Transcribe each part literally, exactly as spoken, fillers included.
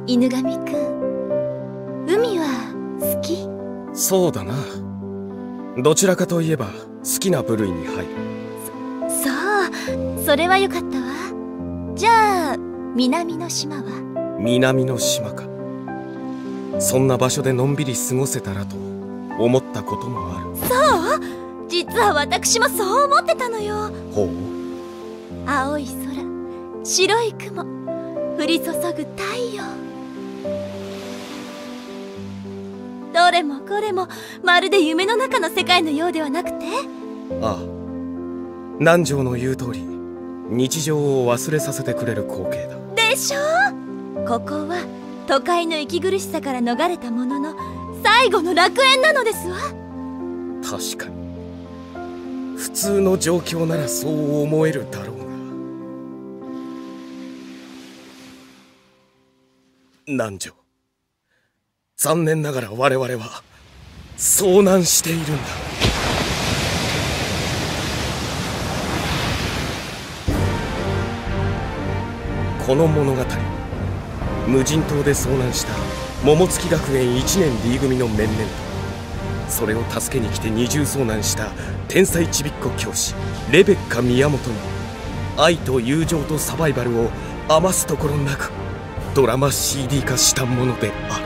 犬神くん、海は好き？ そうだな。どちらかといえば好きな部類に入る。 そ、そう、それはよかったわ。じゃあ南の島は？ 南の島か。そんな場所でのんびり過ごせたらと思ったこともある。 そう？実は私もそう思ってたのよ。 ほう。 青い空、白い雲、降り注ぐ太陽、どれもこれもまるで夢の中の世界のようではなくて。 ああ、南條の言う通り日常を忘れさせてくれる光景だ。 でしょう。ここは都会の息苦しさから逃れたものの最後の楽園なのですわ。 確かに普通の状況ならそう思えるだろうが、南條、残念ながら我々は遭難しているんだ。この物語、無人島で遭難した桃月学園いちねん D 組の面々と、それを助けに来て二重遭難した天才ちびっこ教師レベッカ宮本の愛と友情とサバイバルを余すところなくドラマ シーディー 化したものである。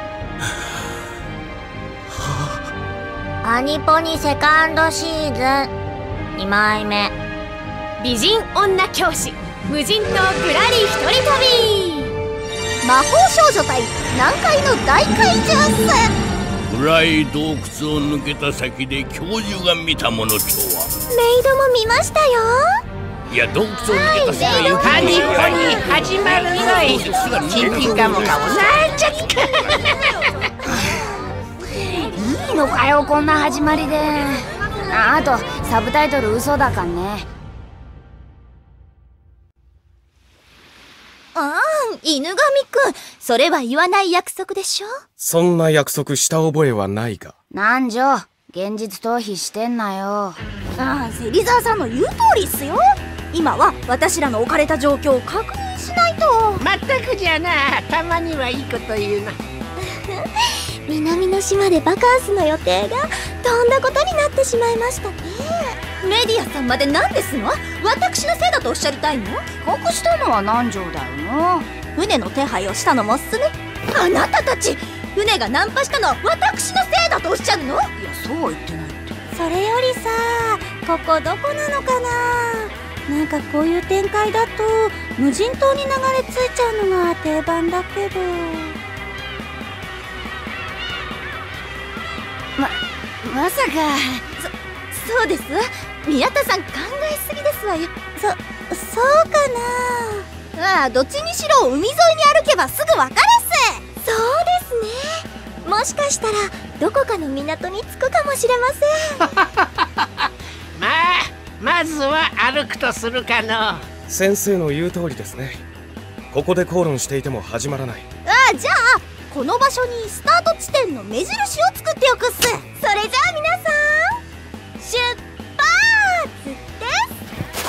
アニポニセカンドシーズンにまいめ、 美人女教師無人島ぶらり一人旅、 魔法少女対南海の大怪獣戦。 暗い洞窟を抜けた先で教授が見たものとは。 メイドも見ましたよ。 いや、洞窟を抜けた先がよくハニポニ始まるぞい。チンピカモカもなんちゃったいいのかよこんな始まりで。あとサブタイトル嘘だかんね。 ああ、犬神くん、それは言わない約束でしょ。 そんな約束した覚えはないが。 南條、現実逃避してんなよ。 ああ、芹沢さんの言う通りっすよ。今は私らの置かれた状況を確認しないと。 まったくじゃな、たまにはいいこと言うな南の島でバカンスの予定がとんだことになってしまいましたね。 メディアさんまで何ですの？私のせいだとおっしゃりたいの？ 帰国したのは南條だよな。 船の手配をしたのもっすね。 あなたたち、船が難破したのは私のせいだとおっしゃるの？ いや、そうは言ってないって。 それよりさ、ここどこなのかな。なんかこういう展開だと無人島に流れ着いちゃうのが定番だけど。 ま、まさか。 そ、そうです。宮田さん考えすぎですわよ。 そ、そうかな。ああ、どっちにしろ海沿いに歩けばすぐわかるっす。 そうですね。もしかしたらどこかの港に着くかもしれませんまあ、まずは歩くとするかの。 先生の言う通りですね。ここで口論していても始まらない。 ああ、じゃあこの場所にスタート地点の目印を作っておくっす。それじゃあ皆さん出発です。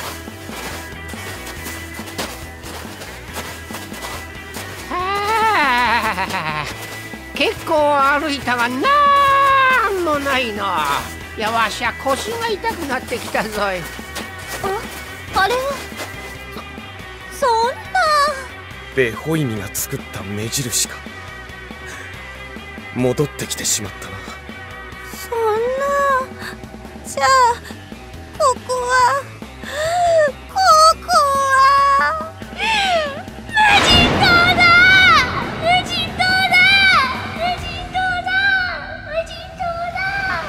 はあ、結構歩いたがなんもないな。いや、わしゃ腰が痛くなってきたぞい。 あ、あれはそ、そんな。 ベホイミが作った目印か。戻ってきてしまったな。 そんな。じゃあここはここは無人島だ。無人島だ。無人島だ。無人島だ。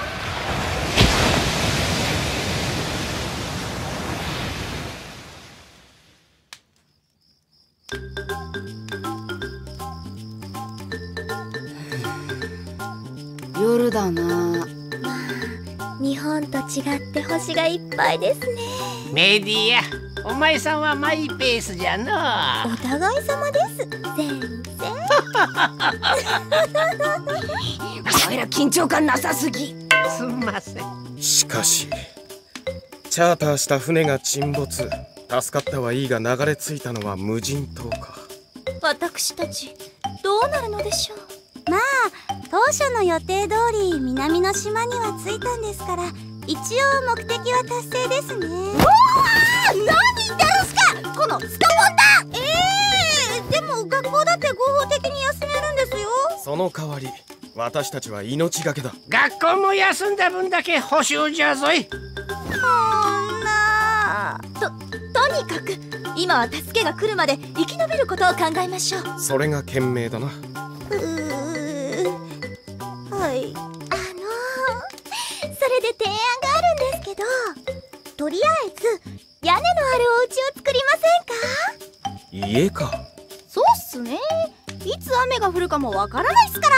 夜だな。 日本と違って星がいっぱいですね。 メディア、お前さんはマイペースじゃな。 お互い様です先生お前ら緊張感なさすぎ。すんません。 しかしチャーターした船が沈没。助かったはいいが流れ着いたのは無人島か。 私たちうなるのでしょう。 まあ当初の予定通り南の島には着いたんですから、一応目的は達成ですね。おお、何言ってるんすかこのスカモンだ。ええー、でも学校だって合法的に休めるんですよ。 その代わり私たちは命がけだ。 学校も休んだ分だけ補習じゃぞい。 そんな。 と、とにかく今は助けが来るまで生き延びることを考えましょう。 それが賢明だな。 うーはい。あのー、それで提案があるんですけど、とりあえず屋根のあるお家を作りませんか？ 家か。 そうっすね。いつ雨が降るかもわからないっすから。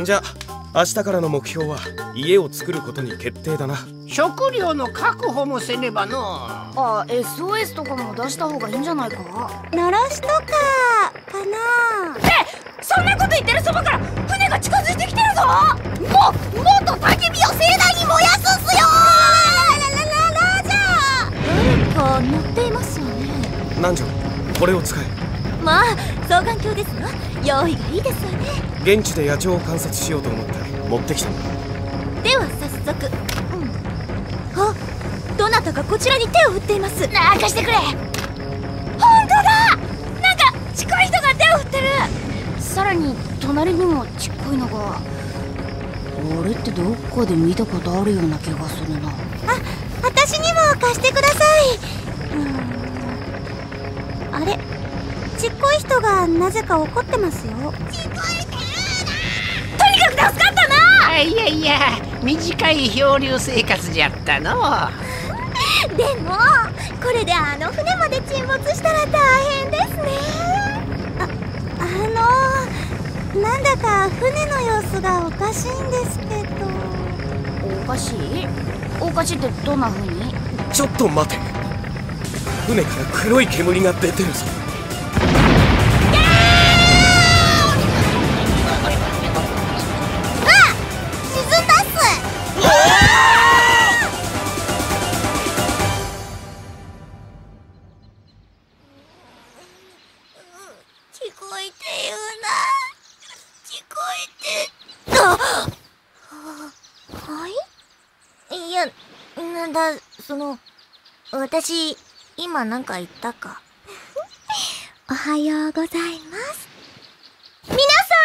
じゃあ明日からの目標は家を作ることに決定だな。 食料の確保もせねばの。 あ、エスオーエス とかも出した方がいいんじゃないか。 のろしとかかな。 そんなこと言ってるそばから船が近づいてきてるぞ。ももっと焚き火を盛大に燃やすっすよ。 ラララララじゃ誰か乗っていますよね。 南條、これを使え。 まあ双眼鏡ですが用意がいいですわね。 現地で野鳥を観察しようと思って持ってきたんだ。 では早速、うん、あ、どなたかこちらに手を振っています。 貸してくれ。本当だ。なんかちっこい人が手を振ってる。さらに隣にもちっこいのが。これってどっかで見たことあるような気がするな。 あ、私にも貸してください。うん、あれ、ちっこい人がなぜか怒ってますよ。ちっこい人とにかく助かったな。 あ、いやいや、短い漂流生活じゃったの。 でもこれであの船まで沈没したら大変ですね。あ、あのなんだか船の様子がおかしいんですけど。 おかしい？おかしいってどんな風に？ ちょっと待て。船から黒い煙が出てるぞ。 聞こえて言うな。聞こえて。あ、はい？いや、なんだ、その、私、今なんか言ったか。おはようございます。皆さん、宮本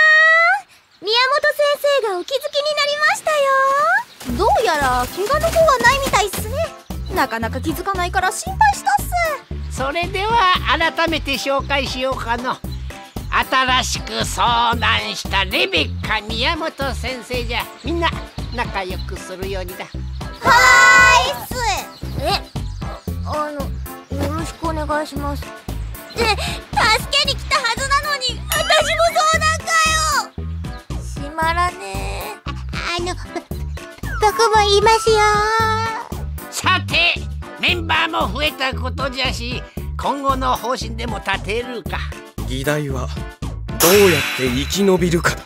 先生がお気づきになりましたよ。どうやら怪我の方はないみたいっすね。なかなか気づかないから心配したっす。 それでは改めて紹介しようかの。新しく遭難したレベッカ宮本先生じゃ。みんな仲良くするようにだ。 はーいっす。え、あの、よろしくお願いします。で、助けに来たはずなのに私も遭難かよ。しまらねえ。あ、あの、僕も言いますよ。 さて、メンバーも増えたことじゃし、今後の方針でも立てるか。 議題はどうやって生き延びるかだ。 た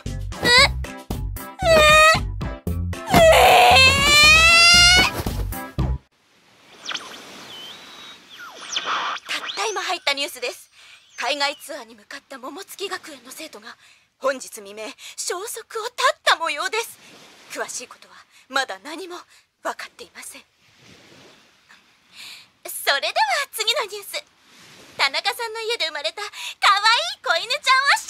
った今入ったニュースです。海外ツアーに向かった桃月学園の生徒が本日未明消息を絶った模様です。詳しいことはまだ何も分かっていません。それでは次のニュース。田中さんの家で生まれた可愛い子犬ち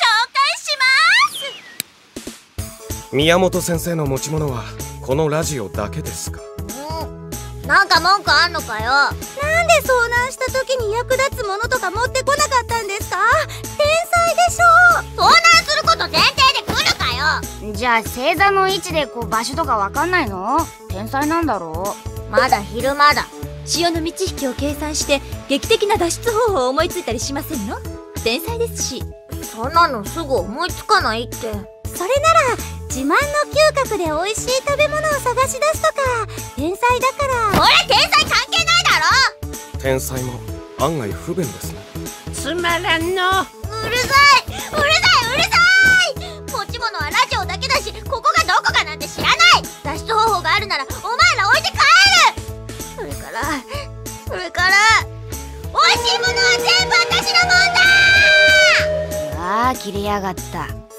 ゃんを紹介します。 宮本先生の持ち物はこのラジオだけですか？ なんか文句あんのかよ。なんで遭難した時に役立つものとか持ってこなかったんですか？天才でしょ。遭難すること前提で来るかよ。 じゃあ星座の位置でこう場所とかわかんないの？天才なんだろう。 まだ昼間だ。 潮の満ち引きを計算して劇的な脱出方法を思いついたりしませんの？天才ですし。 そんなのすぐ思いつかないって。それなら自慢の嗅覚で美味しい食べ物を探し出すとか天才だから。俺天才関係ないだろ。 天才も案外不便ですね。 つまらんの。 うるさいうるさいうるさい。持ち物はラジオだけだし、ここがどこかなんて知らない。脱出方法があるならお前ら置いて帰る。それからそれから美味しいものは全部私のもんだ。 ああ、切れやがった。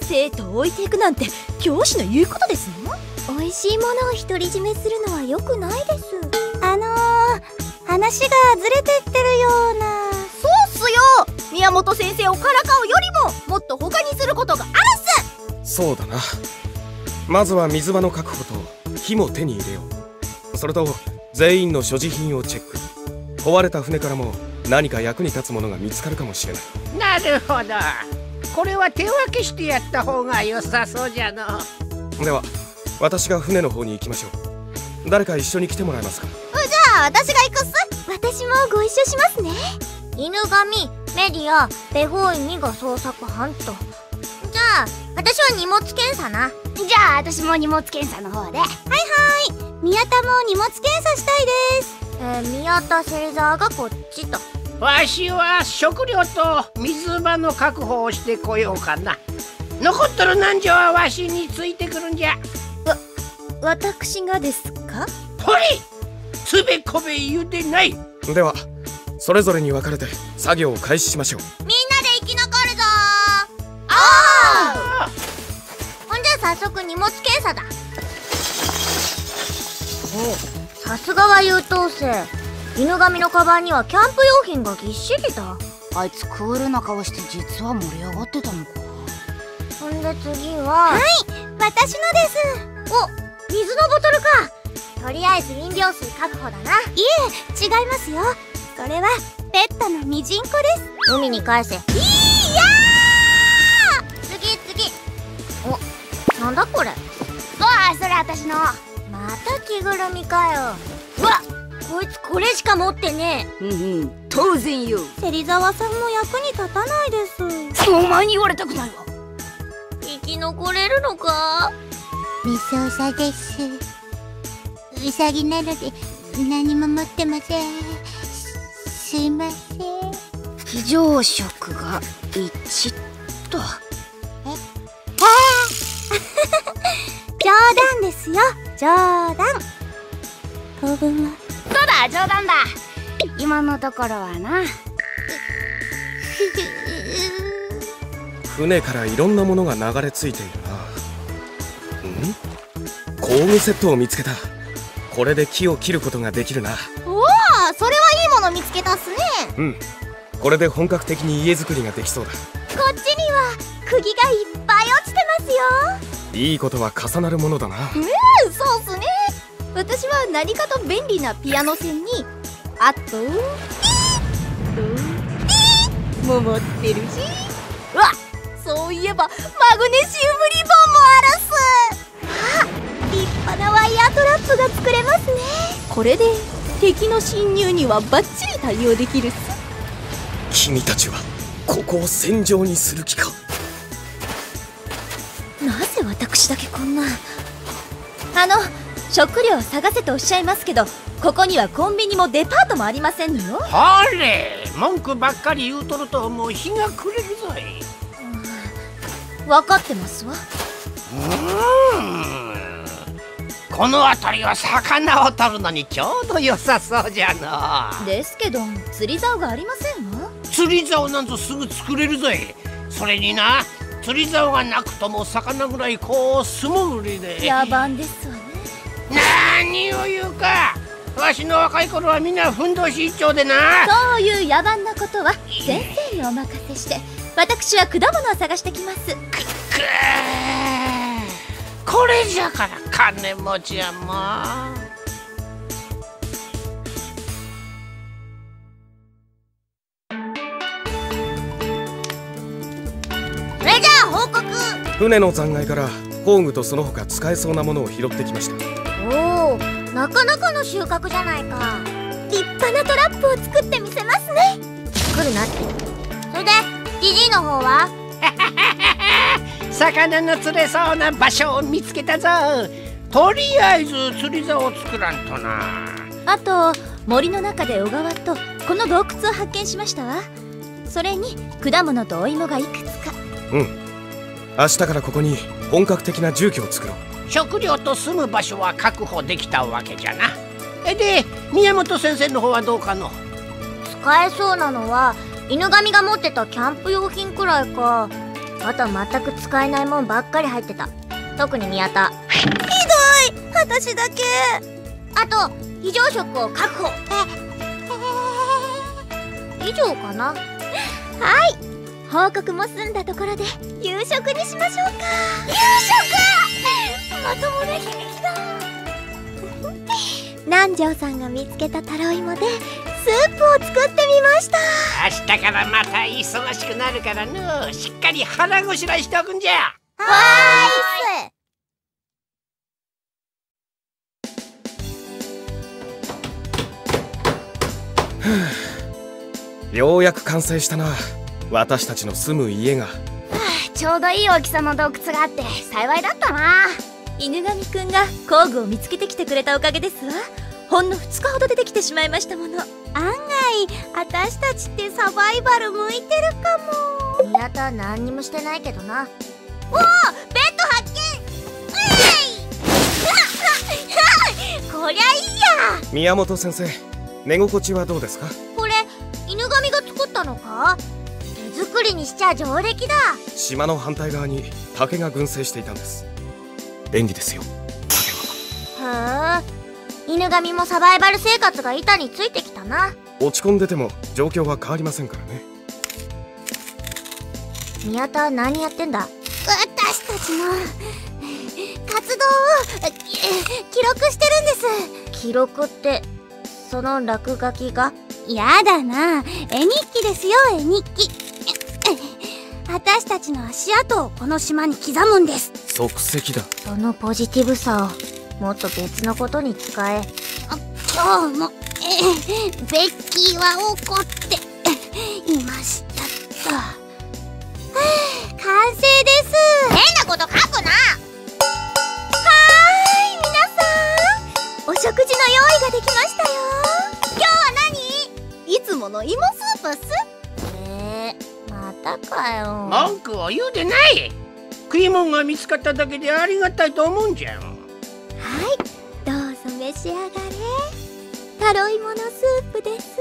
生へと置いていくなんて教師の言うことですの？ 美味しいものを独り占めするのは良くないです。 あのー、話がずれてってるような。 そうっすよ。宮本先生をからかうよりももっと他にすることがあるっす。 そうだな。まずは水場の確保と火も手に入れよう。それと全員の所持品をチェック。壊れた船からも何か役に立つものが見つかるかもしれない。 なるほど。これは手分けしてやった方が良さそうじゃの。 では私が船の方に行きましょう。誰か一緒に来てもらえますか？ じゃあ私が行くっす。 私もご一緒しますね。 犬神、メディア、ベホイミが捜索班と。じゃあ私は荷物検査な。 じゃあ私も荷物検査の方で。 はいはい。宮田も荷物検査したいです。 えー、宮田芹沢がこっちと。 わしは食料と水場の確保をしてこようかな。残っとる南條はわしについてくるんじゃ。 わ、私がですか？ ほれ、つべこべ言うてない。 ではそれぞれに分かれて作業を開始しましょう。 みんなで生き残るぞー。ああ。ほんじゃ早速荷物検査だ。お、さすがは優等生。犬神のカバンにはキャンプ用品がぎっしりだ。 あいつクールな顔して実は盛り上がってたのか。 ほんで次は、はい、 私のです。 お、水のボトルか。とりあえず飲料水確保だな。いえ、違いますよ。それはペットのミジンコです。 海に返せ。いいやー。次次。お、なんだこれ。 ああ、それ私の。 また着ぐるみかよ。うわっ、こいつこれしか持ってねえ。うんうん、当然よ。 芹沢さんも役に立たないです。 お前に言われたくないわ。 生き残れるのか。 みそさです。うさぎなので何も持ってません。す、すいません。 非常食がいちと。え、 あ冗談ですよ、冗談。当分は。 そうだ、冗談だ。今のところはな。 船からいろんなものが流れ着いているな。ん？工具セットを見つけた。これで木を切ることができるな。 おお、それはいいもの見つけたっすね。 うん、これで本格的に家作りができそうだ。 こっちには釘がいっぱい落ちてますよ。 いいことは重なるものだな。 うん、そうっすね。私は何かと便利なピアノ線に、あとも持ってるし、うわ、そういえばマグネシウムリボンもあるっす。あ、立派なワイヤートラップが作れますね。これで敵の侵入にはバッチリ対応できるっす。 君たちはここを戦場にする気か。 なぜ私だけこんな。あの、食料を探せとおっしゃいますけど、ここにはコンビニもデパートもありませんのよ。 ほれ、文句ばっかり言うとるともう日が暮れるぞい。 分かってますわ。 うーん、この辺りは魚を取るのにちょうど良さそうじゃの。 ですけど釣り竿がありませんわ。 釣り竿なんぞすぐ作れるぞい。それにな、釣り竿がなくとも魚ぐらいこう素潜りで。 野蛮ですわね。 何を言うか。わしの若い頃はみんなふんどし一丁でな。 そういう野蛮なことは先生にお任せして、私は果物を探してきます。くっくー、 これじゃから金持ちやもん。 それじゃあ報告。 船の残骸から工具とその他使えそうなものを拾ってきました。 おお、なかなかの収穫じゃないか。 立派なトラップを作ってみせますね。 来るなって。それでジジイの方は魚の釣れそうな場所を見つけたぞ。とりあえず釣り竿を作らんとな。 あと森の中で小川とこの洞窟を発見しましたわ。それに果物とお芋がいくつか。 うん、明日からここに本格的な住居を作ろう。 食料と住む場所は確保できたわけじゃな。えで、宮本先生の方はどうかの？ 使えそうなのは犬神が持ってたキャンプ用品くらいか。 あとは全く使えないもんばっかり入ってた。特に宮田。 ひどい、私だけ。 あと非常食を確保。以上かな。 はい、報告も済んだところで夕食にしましょうか。夕食まともな悲劇だ。南條さんが見つけたタロイモでスープを作ってみました。 明日からまた忙しくなるからの、しっかり腹ごしらえしておくんじゃ。 はーい。 ようやく完成したな、私たちの住む家が。 ちょうどいい大きさの洞窟があって幸いだったな。 犬神くんが工具を見つけてきてくれたおかげですわ。ほんのふつかほどでできてしまいましたもの。案外私たちってサバイバル向いてるかも。 宮田何にもしてないけどな。 おお、ベッド発見。こりゃいいや。 宮本先生、寝心地はどうですか？ これ犬神が作ったのか？手作りにしちゃ上出来だ。 島の反対側に竹が群生していたんです。便利ですよ、竹は。 へえ、犬神もサバイバル生活が板についてきたな。 落ち込んでても状況は変わりませんからね。 宮田は何やってんだ？ 私たちの活動を記録してるんです。 記録ってその落書きが？ やだな、絵日記ですよ、絵日記。私たちの足跡をこの島に刻むんです。 足跡だ。 そのポジティブさをもっと別のことに使え。 今日もえベッキーは怒っていましたと。完成です。変なこと書くな。はーい、皆さん、お食事の用意ができましたよ。今日は何？いつもの芋スープっす。 えー、またかよ。 文句を言うでない。食い物が見つかっただけでありがたいと思うんじゃん。 はい、どうぞ召し上がれ。タロイモのスープです。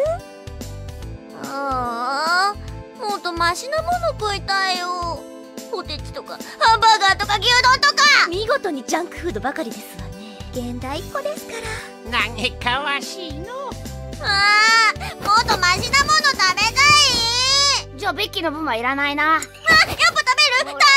ああ、もっとマシなもの食いたいよ。ポテチとかハンバーガーとか牛丼とか。 見事にジャンクフードばかりですわね。現代っ子ですから。 何かわしいの。 ああ、もっとマシなもの食べたい。 じゃあベッキーの分はいらないな。 あ、やっぱ食べる食べるよ。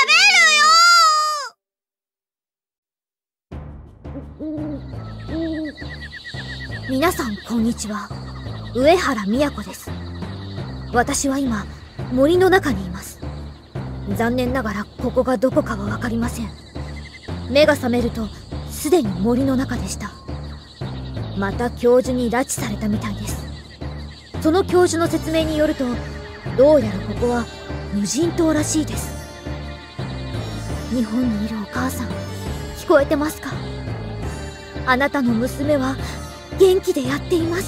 皆さんこんにちは、上原都です。私は今森の中にいます。残念ながらここがどこかは分かりません。目が覚めるとすでに森の中でした。また教授に拉致されたみたいです。その教授の説明によると、どうやらここは無人島らしいです。日本にいるお母さん、聞こえてますか？あなたの娘は元気でやっています。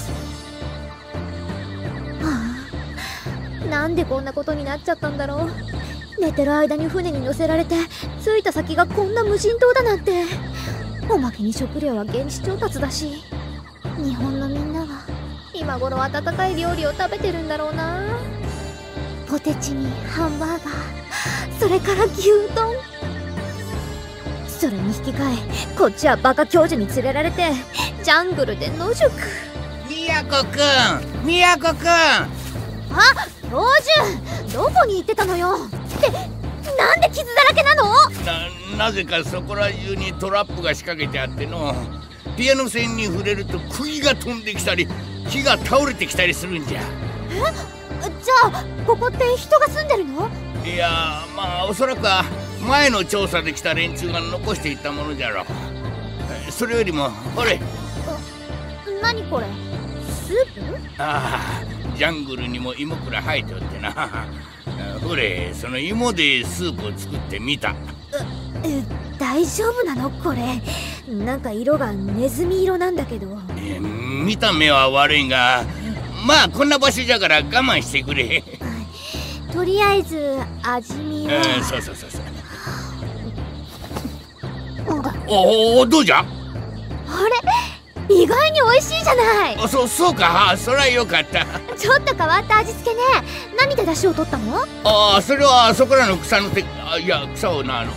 はあ、なんでこんなことになっちゃったんだろう。寝てる間に船に乗せられて、着いた先がこんな無人島だなんて。おまけに食料は現地調達だし、日本のみんなは今頃温かい料理を食べてるんだろうな。ポテチにハンバーガー、それから牛丼。それに引き換え、こっちはバカ教授に連れられてジャングルで野宿。 宮古くん、宮古くん。 あ、教授、どこに行ってたのよ。ってなんで傷だらけなの？ な、なぜかそこら中にトラップが仕掛けてあっての、ピアノ線に触れると釘が飛んできたり木が倒れてきたりするんじゃ。 え？じゃあここって人が住んでるの？ いや、まあおそらくは前の調査で来た連中が残していったものじゃろう。それよりもほれ。 何これ？スープ？ ああ、ジャングルにも芋くら生えておってな。ほれ、その芋でスープを作ってみた。 え、大丈夫なのこれ？なんか色がネズミ色なんだけど。 えー、見た目は悪いが、まあこんな場所じゃから我慢してくれ。 とりあえず味見は、 えー、そうそうそうそう。おお、どうじゃ？ あれ、 意外に美味しいじゃない。 あ、そそうか、そりゃよかった。 ちょっと変わった味付けね。何で出汁を取ったの？ ああ、それはそこらの草の手、あ、いや草をな、あの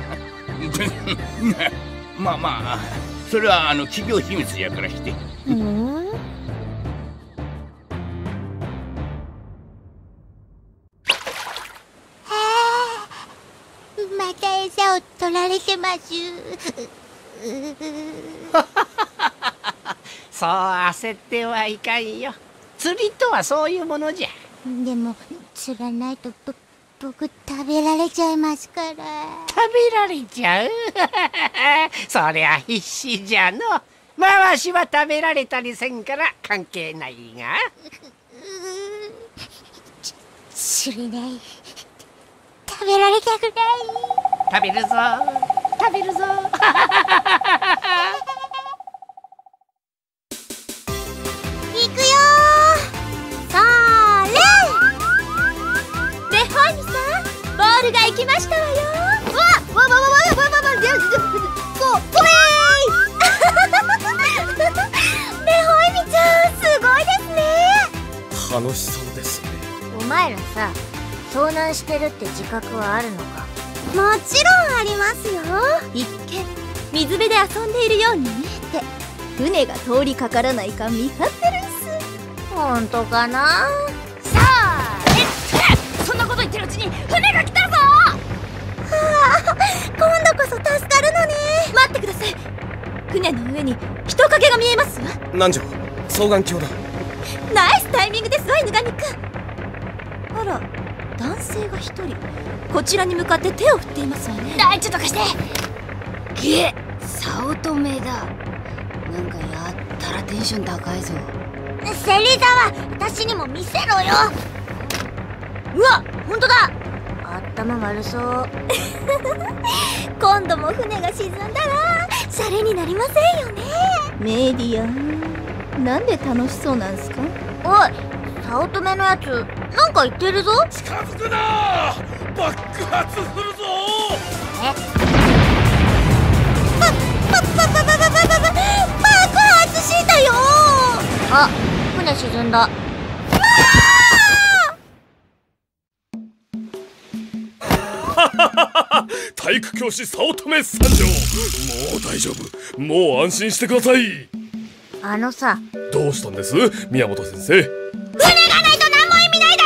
まあまあ、それはあの企業秘密やからして。 うん。 また餌を取られてます。 そう焦ってはいかんよ。釣りとはそういうものじゃ。 でも釣らないとぼ僕食べられちゃいますから。 食べられちゃうそりゃ必死じゃの。まあわしは食べられたりせんから関係ないが。 釣れない。食べられたくない。 食べるぞ食べるぞ行くよー。そーれ。 で、ハイミさん、ボールが行きましたわよ。 わわわわわわわわわわごごめーんね、ほいみちゃん、すごいですね。 楽しそうですね。 お前らさ、遭難してるって自覚はあるのか？ もちろんありますよ。 一見水辺で遊んでいるように見えて、船が通りかからないか見張ってるんす。 ほんとかな？ さあ、えっ、そんなこと言ってるうちに船が来たぞ。 はあ、今度こそ助かるのね。 待ってください。船の上に人影が見えますわ。 南條、双眼鏡だ。 ナイスタイミングですわ、犬神くん。あら、男性が一人こちらに向かって手を振っていますわね。 あ、ちょっと貸して。げ、早乙女だ。なんかやったらテンション高いぞ。 芹沢、私にも見せろよ。 うわ、ほんとだ。頭悪そう。 今度も船が沈んだらシャレになりませんよね。 メディア、なんで楽しそうなんすか？ おい、早乙女のやつなんか言ってるぞ。 近づくなー。爆発するぞえ？ ば、ば、ば、ば、ば、ば、ば、ば、爆発したよ。 あ、船沈んだ。 体育教師早乙女参上。もう大丈夫、もう安心してください。 あのさ、 どうしたんです宮本先生？ 船がないと何も意味ないだ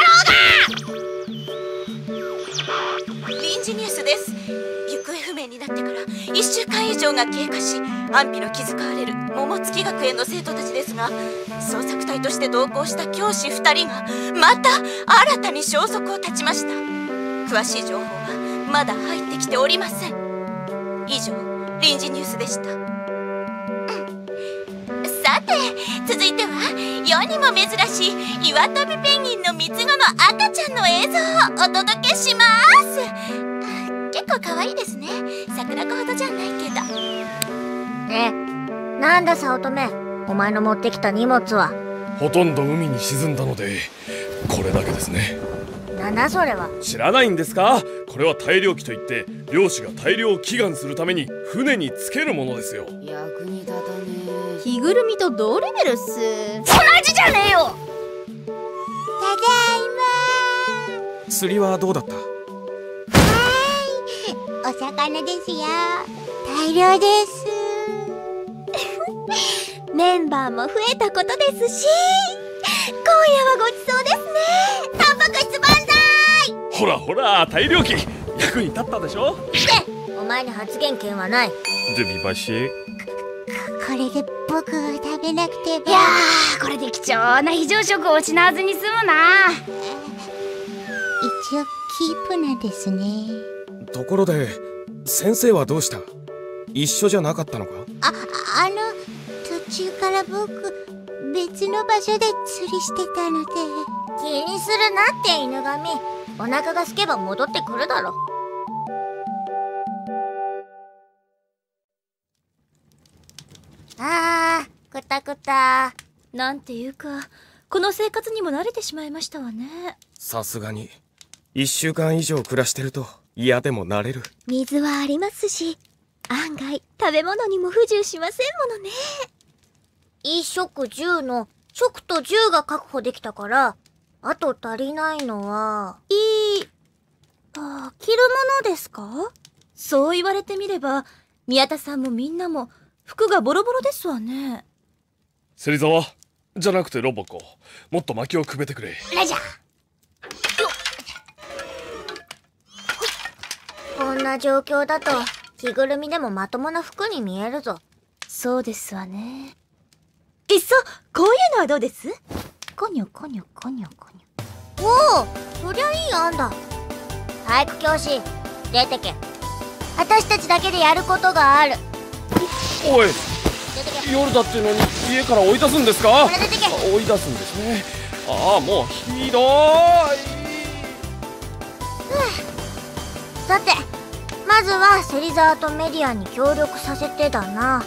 ろうが。 臨時ニュースです。行方不明になってからいっしゅうかん以上が経過し、安否の気遣われる桃月学園の生徒たちですが、捜索隊として同行した教師ふたりがまた新たに消息を絶ちました。詳しい情報はまだ入ってきておりません。以上、臨時ニュースでした。さて、続いては世にも珍しい岩飛びペンギンの三つ子の赤ちゃんの映像をお届けします。結構可愛いですね。桜子ほどじゃないけど。 え、なんだ早乙女、お前の持ってきた荷物は？ ほとんど海に沈んだのでこれだけですね。 なんだそれは？ 知らないんですか？これは大漁旗といって、漁師が大漁を祈願するために船につけるものですよ。 役に立たねえ。 着ぐるみと同レベルっす。 同じじゃねえよ。 ただいま。 釣りはどうだった？ はーい、お魚ですよ。大量です。 メンバーも増えたことですし、今夜はごちそうですね。タンパク質万歳。 ほらほら、大漁旗役に立ったでしょ。 お前に発言権はない。 デビバシー。 これで僕食べなくても。 いやー、これで貴重な非常食を失わずに済むな。 一応キープなんですね。 ところで先生はどうした？一緒じゃなかったのか？ あ、あの途中から僕別の場所で釣りしてたので。 気にするなって犬神。お腹が空けば戻ってくるだろ。あー、くたくた。 なんていうか、この生活にも慣れてしまいましたわね。 さすがにいっしゅうかん以上暮らしてると嫌でも慣れる。 水はありますし、案外食べ物にも不自由しませんものね。 衣食住の食と住が確保できたから、あと足りないのは、 いい、あ、着るものですか？そう言われてみれば、宮田さんもみんなも服がボロボロですわね。 芹沢じゃなくてロボコ、もっと薪をくべてくれ。 ラジャー。こんな状況だと着ぐるみでもまともな服に見えるぞ。 そうですわね。いっそこういうのはどうです？コニョコニョコニョコニョ。 おお、そりゃいい案だ。体育教師出てけ。私たちだけでやることがある。 おい、 出てけ。 夜だってのに家から追い出すんですか？ これ出てけ。 追い出すんですね。ああ、もうひどい。 さて、まずは芹沢とメディアに協力させてだな。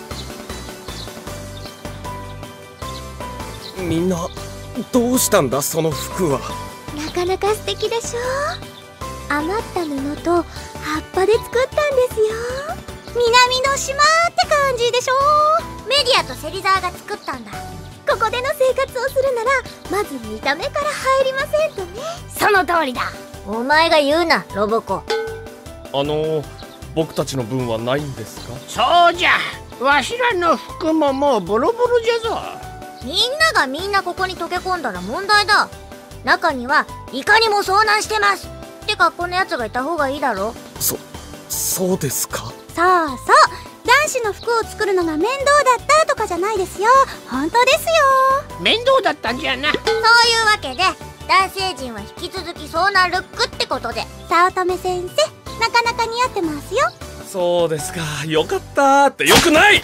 みんなどうしたんだその服は。 なかなか素敵でしょ。余った布と葉っぱで作ったんですよ。南の島って感じでしょ。 メディアと芹沢が作ったんだ。 ここでの生活をするならまず見た目から入りませんとね。 その通りだ。お前が言うな、ロボコ。 あの僕たちの分はないんですか？ そうじゃ、わしらの服ももうボロボロじゃぞ。 みんながみんなここに溶け込んだら問題だ。中にはいかにも遭難してますって格好のやつがいた方がいいだろ。 そ、そうですか？ そうそう、男子の服を作るのが面倒だったとかじゃないですよ。本当ですよ。 面倒だったんじゃな。 そういうわけで男性陣は引き続き遭難ルックってことで。 早乙女先生、なかなか似合ってますよ。 そうですか、よかったって。よくない。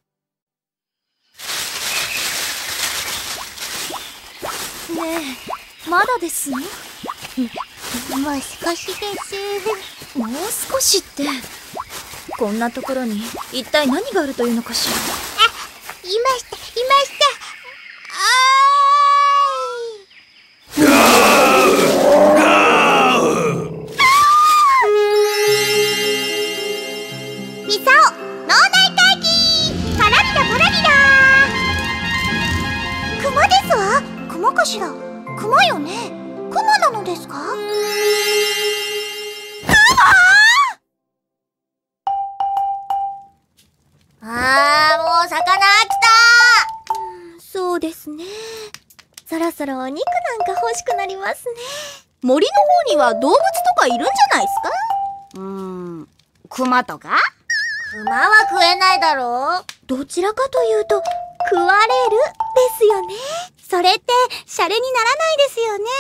ねえ、まだですの？ もう少しです。 もう少しって、こんなところに一体何があるというのかしら。 いました、いました。 ミサオ、脳内会議。パラリラパラリラ。 クマですわ。クマかしら。クマよね。クマなのですか？クあー、もう魚飽きた。 そうですね。そろそろお肉なんか欲しくなりますね。 森の方には動物とかいるんじゃないですか？ うーん、クマとか？クマは食えないだろう。 どちらかというと食われるですよね。それってシャレにならないですよね。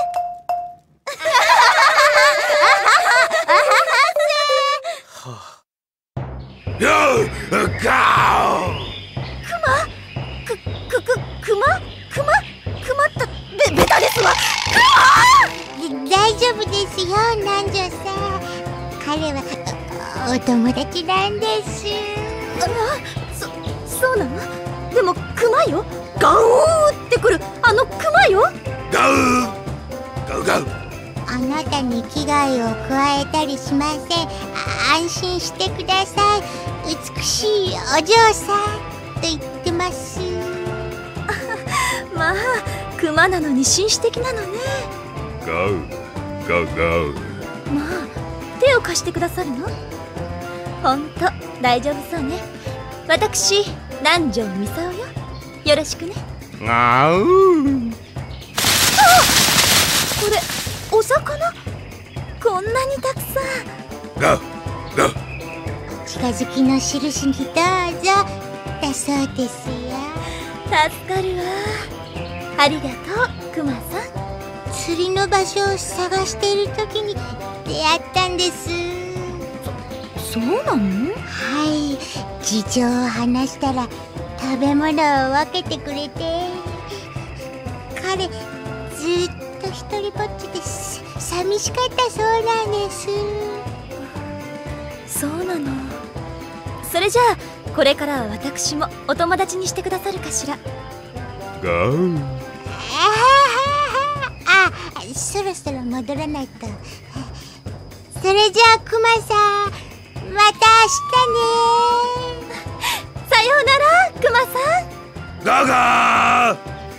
ようガオ。 く、く、く、くまくまくまったべ、ベタですわ。 大丈夫ですよ、南條さん。彼はお、お友達なんです。 あ、そ、そうなの？でもクマよ。ガオーってくるあのクマよ。 ガウガウガウ。 あなたに危害を加えたりしません。安心してください。美しいお嬢さんと言ってます。 まあ、クマなのに紳士的なのね。 ガウガウガウ。 まあ、手を貸してくださるの？ほんと大丈夫そうね。私、南條ミサオよ。よろしくね。 ガウ。 これお魚？こんなにたくさん。 ガウガウ。 近づきの印にどうぞだそうですよ。 助かるわ。ありがとう、クマさん。 釣りの場所を探している時に出会ったんです。 そうなの？ はい、事情を話したら食べ物を分けてくれて、彼ずっと一人ぼっちです。寂しかったそうなんです。 そうなの。それじゃあこれからは私もお友達にしてくださるかしら。 ガウ。 ああ、そろそろ戻らないと。それじゃあクマさん、また明日ね。 さようならクマさん。 だが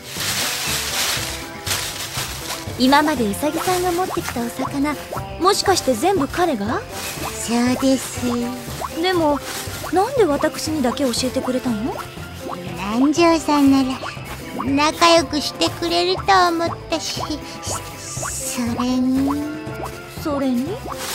今までウサギさんが持ってきたお魚、もしかして全部彼が？ そうです。 でもなんで私にだけ教えてくれたの？ 南條さんなら仲良くしてくれると思ったし、それにそれに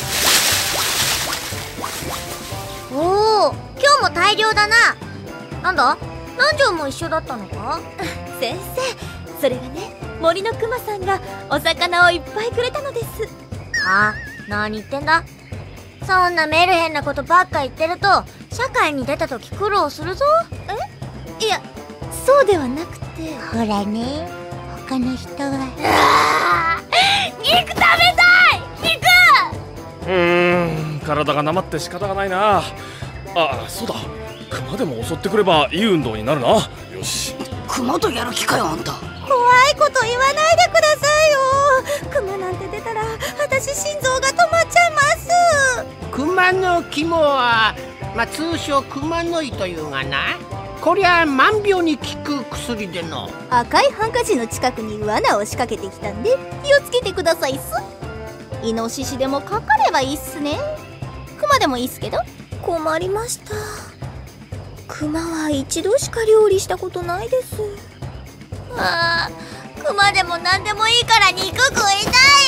おお、今日も大量だな。なんだ、南條も一緒だったのか？ 先生、それがね、森のクマさんがお魚をいっぱいくれたのです。 あ、何言ってんだ。そんなメルヘンなことばっか言ってると社会に出た時苦労するぞ。 え？いや、そうではなくて、 ほらね、他の人は肉食べたい。肉。 うーん、体がなまって仕方がないな。あ、そうだ、クマでも襲ってくればいい運動になるな。よし。 クマとやる気かよ、あんた。 怖いこと言わないでくださいよ。クマなんて出たら私心臓が止まっちゃいます。 熊の肝は、まあ、通称熊の胃というがな、こりゃ万病に効く薬での。 赤いハンカチの近くに罠を仕掛けてきたんで気をつけてくださいっす。イノシシでもかかればいいっすね。クマでもいいっすけど。困りました。クマは一度しか料理したことないです。 ああ、クマでも何でもいいから肉食いたい。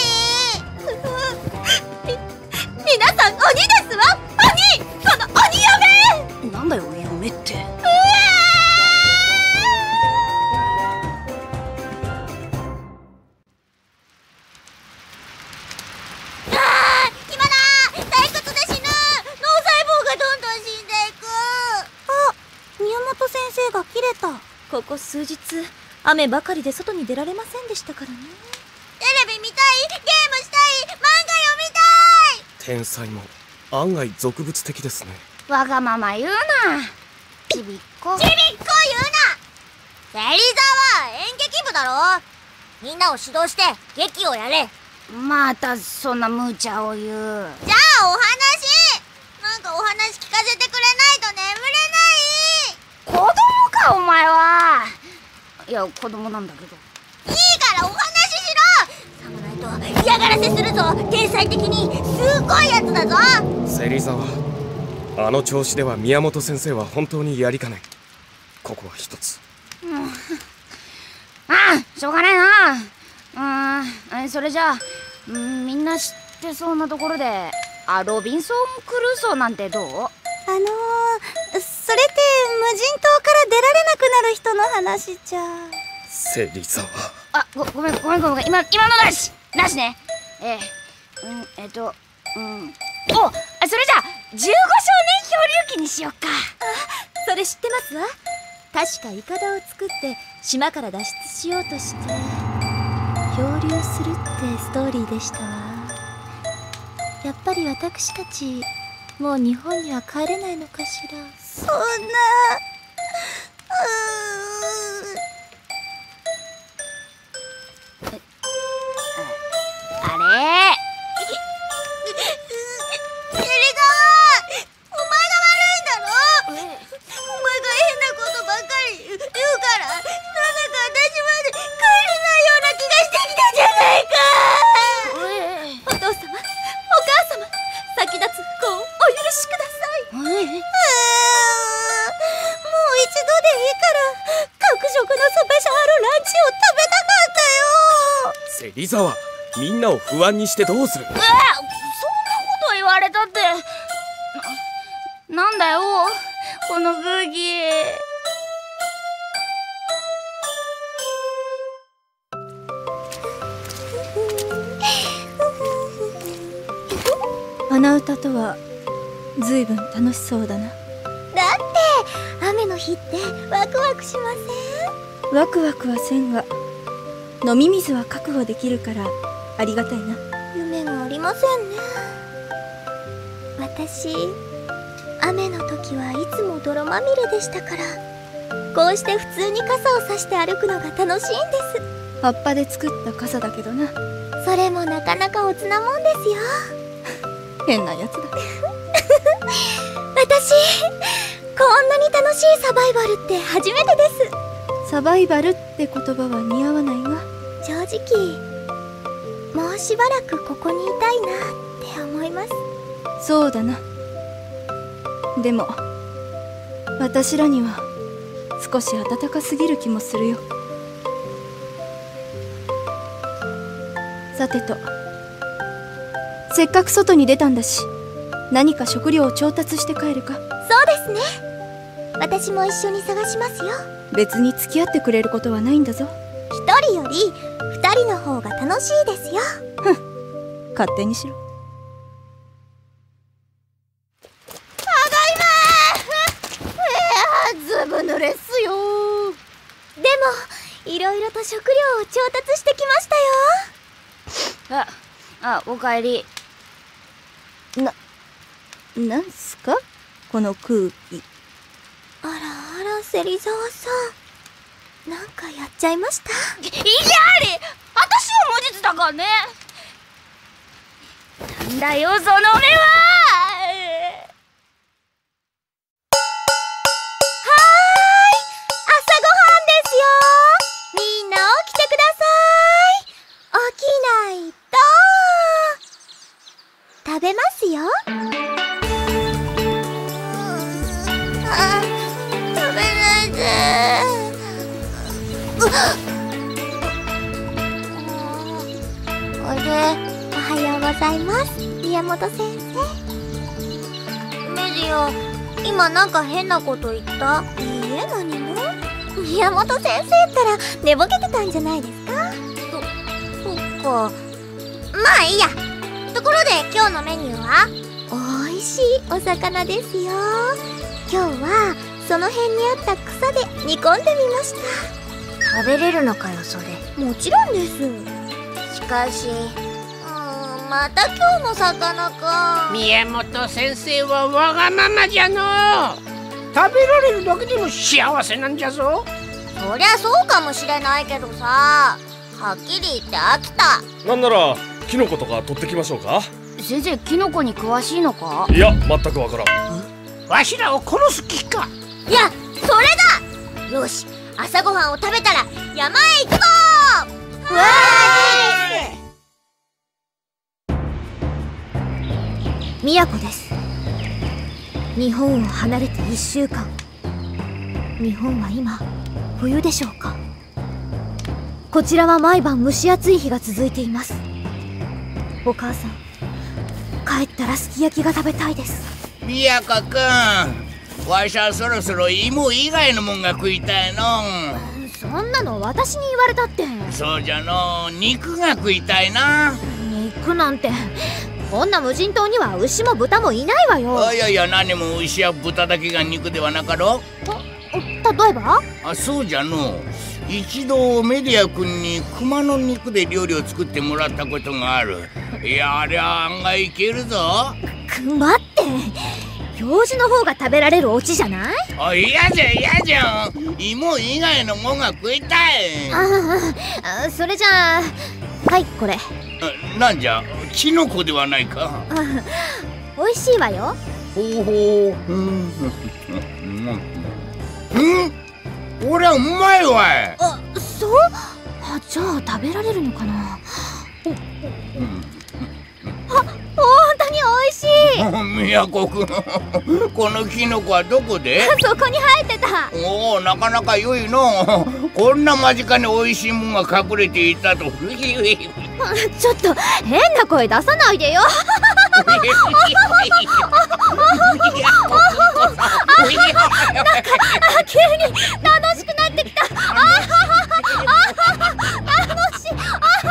皆さん鬼ですわ。鬼、この鬼嫁。 なんだよ嫁って。 ここ数日雨ばかりで外に出られませんでしたからね。 テレビ見たい、ゲームしたい、漫画読みたい。 天才も案外俗物的ですね。 わがまま言うな。ちびっこちびっこ言うな。芹沢、演劇部だろ。みんなを指導して劇をやれ。 またそんな無茶を言う。 じゃあお話、なんかお話聞かせてくれないと眠れない。 子供かお前は。いや子供なんだけど。 いいからお話しろ。さもないと嫌がらせするぞ。天才的にすごいやつだぞ。 芹沢、あの調子では宮本先生は本当にやりかねん。ここは一つ。 うん、ああ、しょうがないな。うん、それじゃあ、うん、みんな知ってそうなところで、あ、ロビンソン・クルーソーなんてどう？ あのー、それって無人島から出られなくなる人の話じゃ。 芹沢。 あ、ご、ごめんごめんごめん、今今のなしなしね。えー、うんえっとうんお、それじゃあじゅうご少年漂流記にしよっか。 あ、それ知ってますわ。確かイカダを作って島から脱出しようとして漂流するってストーリーでしたわ。やっぱり私たちもう日本には帰れないのかしら。 そんな、 うーあれ芹沢、お前が悪いんだろ。お前が変なことばっかり言うから、なんだか私まで帰れないような気がしてきたじゃないか。 お父様、お母様、先立つ不幸をお許しください。 もう一度でいいから各食のスペシャルランチを食べたかったよ。 芹沢、みんなを不安にしてどうする。 えー、そんなこと言われたって。な、なんだよこの空気。 鼻歌とはずいぶん楽しそうだな。 だって雨の日ってワクワクしません？ ワクワクはせんが飲み水は確保できるからありがたいな。 夢がありませんね。私、雨の時はいつも泥まみれでしたから、こうして普通に傘をさして歩くのが楽しいんです。 葉っぱで作った傘だけどな。 それもなかなかおつなもんですよ。 変なやつだ。 私、こんなに楽しいサバイバルって初めてです。 サバイバルって言葉は似合わないが、 正直もうしばらくここにいたいなって思います。 そうだな。でも私らには少し暖かすぎる気もするよ。さてと、せっかく外に出たんだし、何か食料を調達して帰るか。 そうですね。私も一緒に探しますよ。 別に付き合ってくれることはないんだぞ。 一人より二人の方が楽しいですよ。 ふん、勝手にしろ。 ただいま。えー、ずぶ濡れっすよ。でもいろいろと食料を調達してきましたよ。 あ、あ、おかえり。 な、なんすかこの空気。 あらあら、芹沢さん、なんかやっちゃいました？ いやあり、私は無実だからね。なんだよその目は。はーい、 朝ごはんですよ。みんな起きてください。起きないと食べますよ。あ、食べないで。あれ、おはようございます、宮本先生。メディオ、今なんか変なこと言った？いいえ、何も。宮本先生ったら寝ぼけてたんじゃないですか？そ、そっか。まあいいや。ところで今日のメニューはおいしいお魚ですよ。今日はその辺にあった草で煮込んでみました。食べれるのかよ、それ。もちろんです。しかし、うーん、また今日の魚か。 宮本先生はわがままじゃの。食べられるだけでも幸せなんじゃぞ。 そりゃそうかもしれないけどさ、はっきり言って飽きた。 なんならキノコとか取ってきましょうか。 先生、キノコに詳しいのか？ いや、全くわからん。 わしらを殺す気か。 いや、それだ。よし、朝ごはんを食べたら山へ行くぞー。わーい。宮古です。日本を離れていっしゅうかん。日本は今冬でしょうか。こちらは毎晩蒸し暑い日が続いています。お母さん、帰ったらすき焼きが食べたいです。 宮古くん、わしはそろそろ芋以外のもんが食いたいの。 そんなの私に言われたって。 そうじゃの、肉が食いたいな。 肉なんて、こんな無人島には牛も豚もいないわよ。 あ、いやいや、何も牛や豚だけが肉ではなかろ。 例えば？ あ、そうじゃの。一度メディア君に熊の肉で料理を作ってもらったことがある。いや、ありゃ案外いけるぞ。 熊って表示の方が食べられるオチじゃない？ あ、嫌じゃ嫌じゃん。芋以外のもんが食いたい。 ああ、それじゃあ、はい、これ。 なんじゃ、キノコではないか。 美味しいわよ。 ほうほう。うん。うん。これはうまいわい。 あ、そう？あ、じゃあ食べられるのかな。うん、あ、本当に美味しい。 宮古くん、このキノコはどこで？ そこに生えてた。 おお、なかなか良いの。こんな間近に美味しいもんが隠れていたと。ちょっと変な声出さないでよ。なんか急に楽しくなってきた。あ楽しい。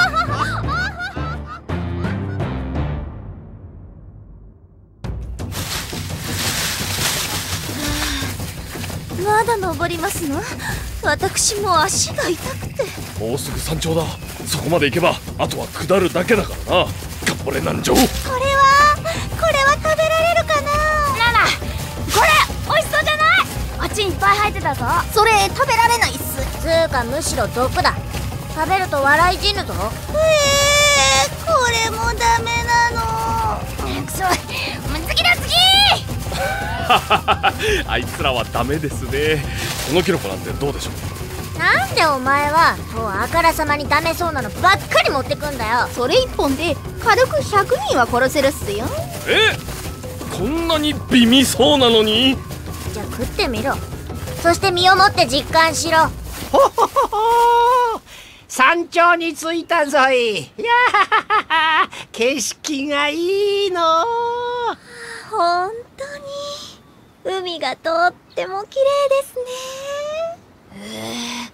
まだ登りますの？私も足が痛くて。 もうすぐ山頂だ。そこまで行けばあとは下るだけだからな。頑張れ南條。これはこれは食べられるかな。 ララ、これ美味しそうじゃない？あっちにいっぱい入ってたぞ。 それ食べられないっす。つうかむしろ毒だ。食べると笑い死ぬぞ。えー、これもダメなの。 くそ、次だ次。 あいつらはダメですね。このキノコなんてどうでしょう？ ななんでお前はもうあからさまにダメそうなのばっかり持ってくんだよ。 それ一本で軽くひゃくにんは殺せるっすよ。 え、こんなに美味そうなのに。 じゃあ食ってみろ。そして身をもって実感しろ。 ほほほほ、山頂に着いたぞい。いやー、景色がいいの。 本当に海がとっても綺麗ですね。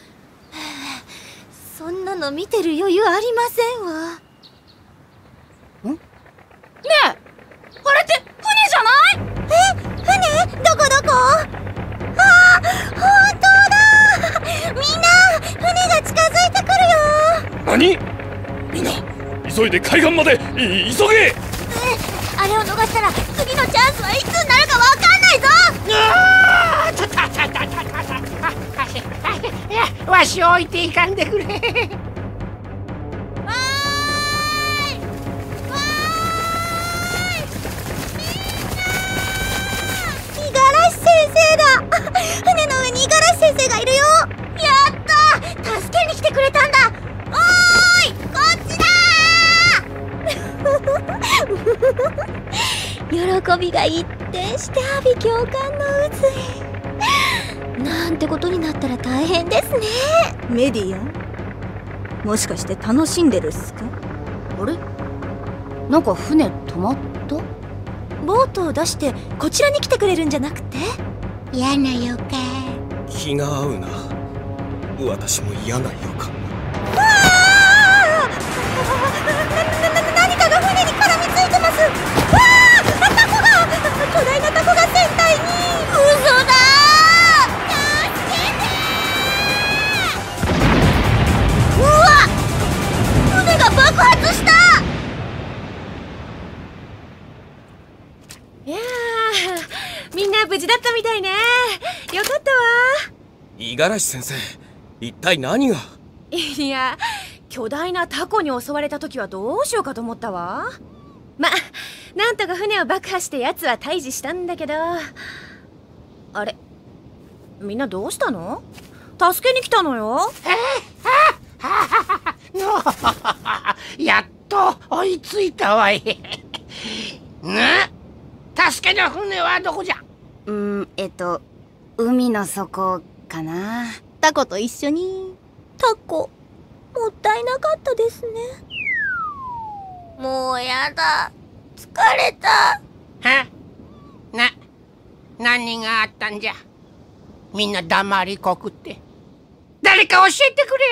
そんなの見てる余裕ありませんわ。ん？ねえ、あれって船じゃない？え、船？どこどこ？ああ、本当だ！みんな、船が近づいてくるよ。 何？みんな急いで海岸までい急げ。 あれを逃したら次のチャンスはいつになるかわかんないぞ。 ああ、ちょっとちょっとちょっとちょっと、いや、わしを置いていかんでくれ。 わーいわーい、みんな、五十嵐先生だ。船の上に五十嵐先生がいるよ。やったー、助けに来てくれたんだ。おーい、こっちだー。喜びが一転して阿鼻教官の渦へ。なんてことになったら大変ですね。 メディアン、もしかして楽しんでるっすか？ あれ、なんか船止まった？ ボートを出してこちらに来てくれるんじゃなくて？ 嫌な予感。 気が合うな。私も嫌な予感。 わあ！な、な、な、何かが船に絡みついてます。わあ！タコが！巨大なタコが船体に。嘘だー！助けてー！うわ！船が爆発した！ いやー、みんな無事だったみたいね。よかったわ。 五十嵐先生、一体何が？ いや、巨大なタコに襲われた時はどうしようかと思ったわ。ま、なんとか船を爆破して奴は退治したんだけど。あれ、みんなどうしたの？助けに来たのよ。 やっと追いついたわい。な、助けの船はどこじゃ？ うーん、えっと海の底かな。タコと一緒に。 タコ、もったいなかったですね。 もうやだ、疲れた。 は？な、何があったんじゃ？みんな黙りこくって。誰か教えてく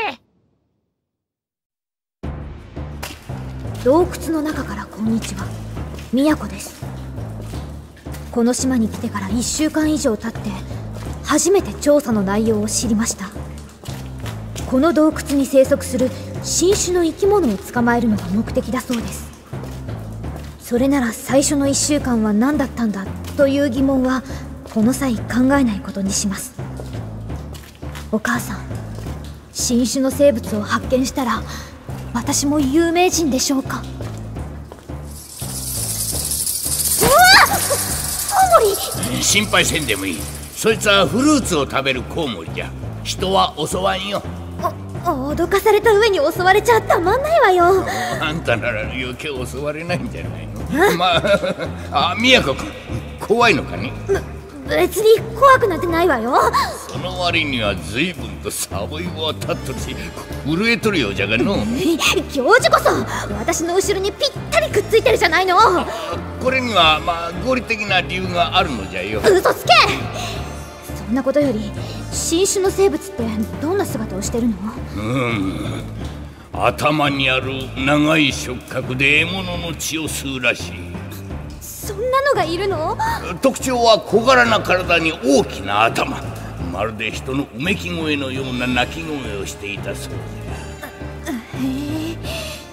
れ。 洞窟の中からこんにちは。宮子です。この島に来てからいっしゅうかん以上経って初めて調査の内容を知りました。この洞窟に生息する新種の生き物を捕まえるのが目的だそうです。それなら最初のいっしゅうかんは何だったんだという疑問はこの際考えないことにします。お母さん、新種の生物を発見したら私も有名人でしょうか？ 心配せんでもいい。そいつはフルーツを食べるコウモリじゃ。人は襲わんよ。 お脅かされた上に襲われちゃたまんないわよ。 あんたなら余計襲われないんじゃないの？まあ、あ、宮子君、怖いのかね？ 別に怖くなんてないわよ。 その割には随分とサボイを立っとし震えとるようじゃがの。 教授こそ私の後ろにぴったりくっついてるじゃないの。 これにはまあ合理的な理由があるのじゃよ。 嘘つけ。そんなことより新種の生物ってどんな姿をしてるの？ うん、頭にある長い触覚で獲物の血を吸うらしい。 そんなのがいるの？ 特徴は小柄な体に大きな頭。まるで人のうめき声のような鳴き声をしていたそうじゃ。へえ。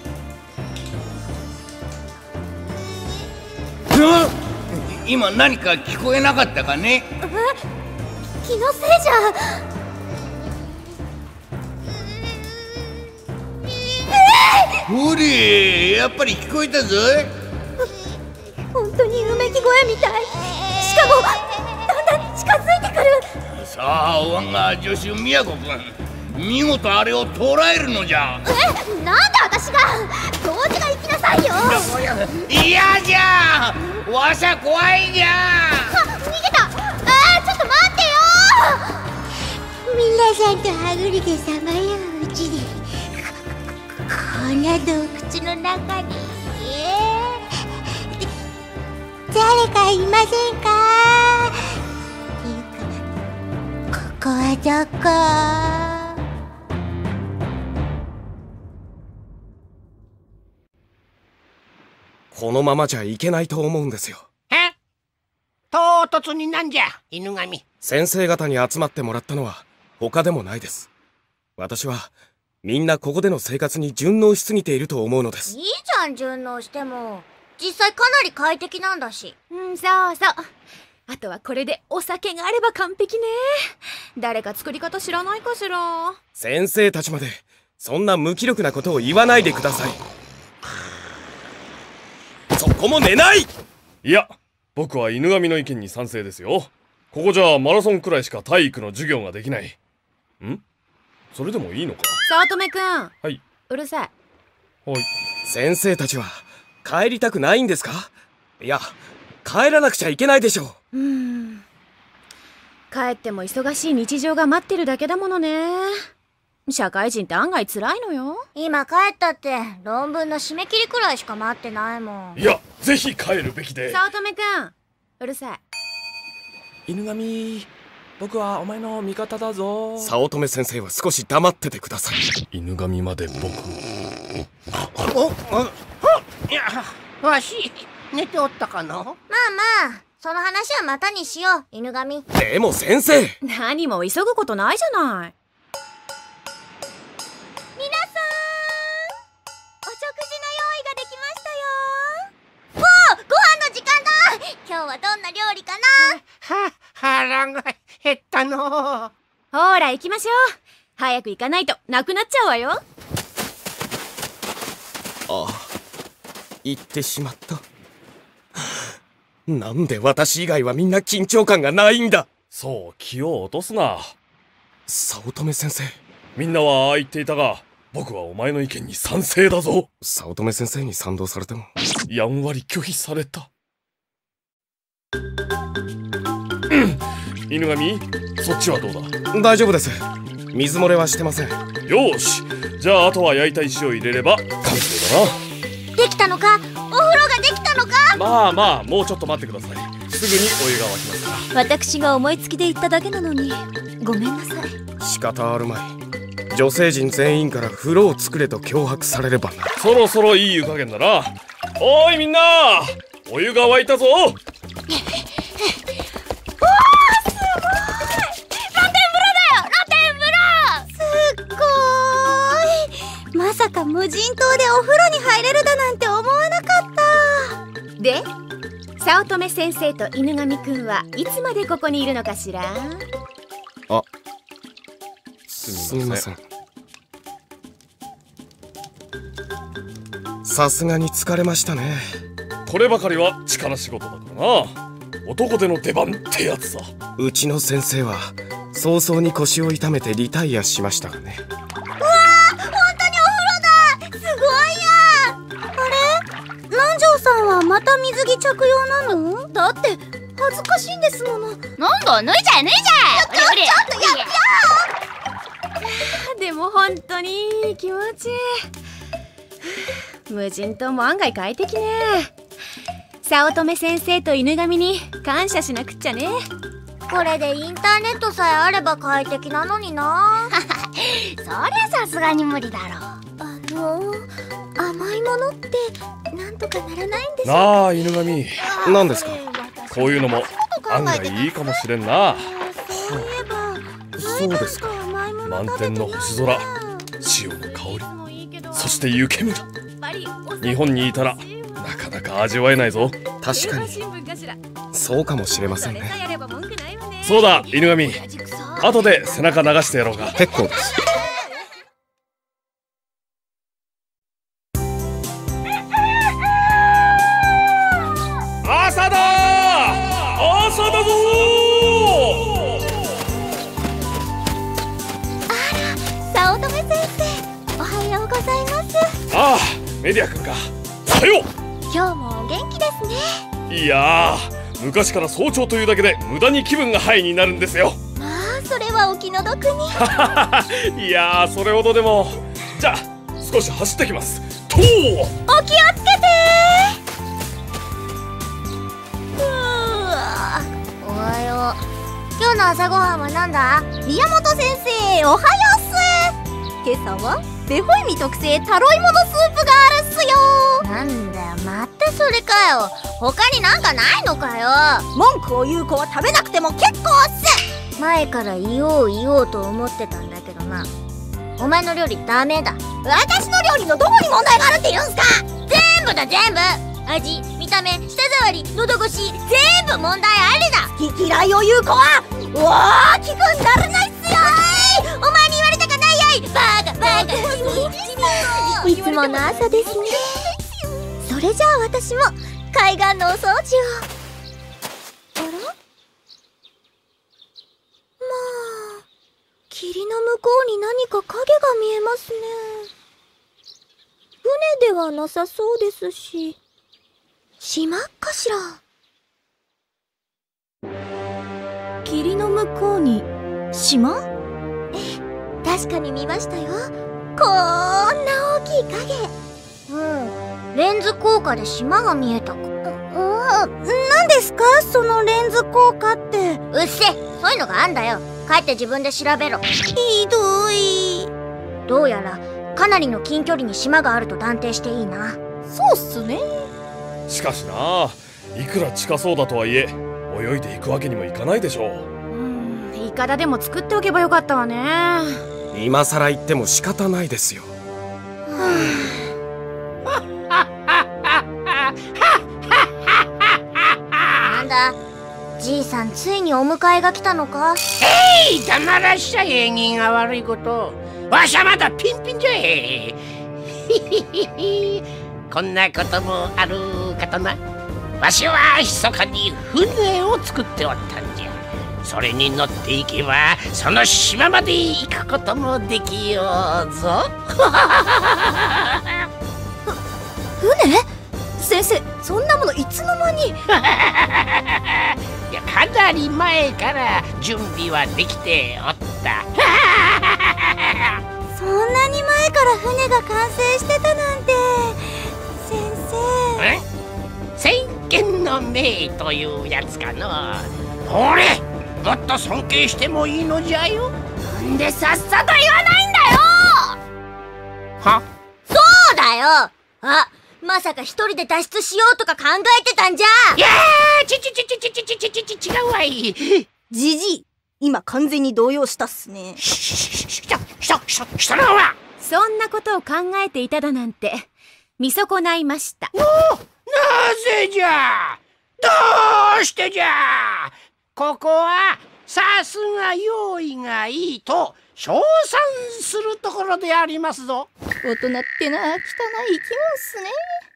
今何か聞こえなかったかね？ え、気のせいじゃ。 ほれ、やっぱり聞こえたぞ。 本当にうめき声みたい。しかもだんだん近づいてくる。 さあ、我が助手宮子君、 見事あれを捕らえるのじゃ。 え、なんで私が？掃除が行きなさいよ。 嫌じゃ、わしゃ怖いじゃ。 あ、逃げた。あー、ちょっと待ってよ。 皆さんとはぐれてさまよううちにこんな洞窟の中に、えー、誰かいませんか？っていうか、ここはどこ？ このままじゃいけないと思うんですよ。 え？唐突になんじゃ、犬神。 先生方に集まってもらったのは他でもないです。私はみんなここでの生活に順応しすぎていると思うのです。 いいじゃん、順応しても。実際かなり快適なんだし。 うん、そうそう。あとはこれでお酒があれば完璧ね。誰か作り方知らないかしら。 先生たちまでそんな無気力なことを言わないでください。そこも寝ない！ いや、僕は犬神の意見に賛成ですよ。ここじゃマラソンくらいしか体育の授業ができない。ん？それでもいいのか？ 早乙女くん。 はい。 うるさい。 はい。 先生たちは帰りたくないんですか？いや、帰らなくちゃいけないでしょう。 うーん。帰っても忙しい日常が待ってるだけだものね。社会人って案外辛いのよ。 今帰ったって論文の締め切りくらいしか待ってないもん。 いや、ぜひ帰るべきで。 早乙女くん、うるさい。犬神、僕はお前の味方だぞ。 早乙女先生は少し黙っててください。 犬神まで僕を。お、あ、いや、わし寝ておったかの？まあまあ、その話はまたにしよう、犬神。 でも先生、 何も急ぐことないじゃない。 皆さん、お食事の用意ができましたよ。もうご飯の時間だ。今日はどんな料理かな？ は、腹が減ったの。 ほら行きましょう。早く行かないとなくなっちゃうわよ。ああ、行ってしまった。なんで私以外はみんな緊張感がないんだ。 そう、気を落とすな。 早乙女先生、 みんなはああ言っていたが、僕はお前の意見に賛成だぞ。 早乙女先生に賛同されてもやんわり拒否された。うん、犬神、そっちはどうだ？ 大丈夫です。水漏れはしてません。 よし、じゃああとは焼いた石を入れれば完成だな。 できたのか？お風呂ができたのか？ まあまあ、もうちょっと待ってください。すぐにお湯が沸きますから。 私が思いつきで言っただけなのにごめんなさい。 仕方あるまい。女性陣全員から風呂を作れと脅迫されればな。 そろそろいい湯加減だな。おーいみんな、お湯が沸いたぞ。おー、すごい。 まさか無人島でお風呂に入れるだなんて思わなかった。 で、早乙女先生と犬神くんはいつまでここにいるのかしら？ あ、すみません。さすがに疲れましたね。 こればかりは力仕事だからな。男手の出番ってやつさ。 うちの先生は早々に腰を痛めてリタイアしましたがね。 南條さんはまた水着着用なの？だって恥ずかしいんですもの。 なんだ、脱いじゃえ脱いじゃえ。ちょ、ちょっとやってでも本当に気持ちいい。無人島も案外快適ね。早乙女先生と犬神に感謝しなくっちゃね。 これでインターネットさえあれば快適なのにな。そりゃさすがに無理だろう。 あの甘いものってなんとかならないんでしょうか？ なあ犬神、 何ですか？ こういうのも案外いいかもしれんな。 そういえば、 そうですか。 満天の星空、潮の香り、そして湯煙。日本にいたらなかなか味わえないぞ。 確かにそうかもしれませんね。 そうだ犬神、後で背中流してやろうか。 結構です。 朝だー、朝だぞー。 あら、 おはようございます。 ああ、メディア君か。さよう。 今日もお元気ですね。 いやー、昔から早朝というだけで無駄に気分がハイになるんですよ。 まあそれはお気の毒に。 いやー、それほどでも。じゃあ少し走ってきます。とう。 お気をつけてー。うわ、おはよう。今日の朝ごはんはなんだ？宮本先生、おはようっす。今朝はベホイミ特製タロイモのスープがあるっすよ。なんだよ、またそれかよ。他になんかないのかよ。文句を言う子は食べなくても結構っす。前から言おう言おうと思ってたんだけどな。お前の料理ダメだ。私の料理のどこに問題があるって言うんすか？全部だ全部。味、見た目、舌触り、喉越し、全部問題ありだ。好き嫌いを言う子は大きくならないっすよーい。お前に言われたかないやい。バカバカ。いつもの朝ですね。それじゃあ私も海岸のお掃除を。あら？まあ、霧の向こうに何か影が見えますね。船ではなさそうですし、島かしら。 霧の向こうに島？ 確かに見ましたよ。こんな大きい影。うん、レンズ効果で島が見えた。うん、何ですかそのレンズ効果って。うっせ、そういうのがあんだよ。帰って自分で調べろ。ひどい。どうやらかなりの近距離に島があると断定していいな。そうっすね。 しかしな、いくら近そうだとはいえ泳いでいくわけにもいかないでしょう。 うん、イカダでも作っておけばよかったわね。 今さら言っても仕方ないですよ。 なんだ、じいさんついにお迎えが来たのか。 えい、黙らっしゃい。縁起が悪いこと。わしゃまだピンピンじゃい。こんなこともあるかとな。わしは密かに船を作っておったんじゃ。それに乗っていけばその島まで行くこともできようぞ。 船？先生、そんなものいつの間に？いや、かなり前から準備はできておった。 そんなに前から船が完成してたなんて。先生、 先見の明というやつかの。ほれ、もっと尊敬してもいいのじゃよ。 なんでさっさと言わないんだよ。 は？ そうだよ。あ、まさか一人で脱出しようとか考えてたんじゃ。 いやー、ちちちちちちちちちち違うわい。 じじい、今完全に動揺したっすね。 ししししししししたのは。 そんなことを考えていただなんて見損ないました。 お、なぜじゃ。どうしてじゃ。ここはさすが用意がいいと称賛するところでありますぞ。 大人ってな、汚い生き物っすね。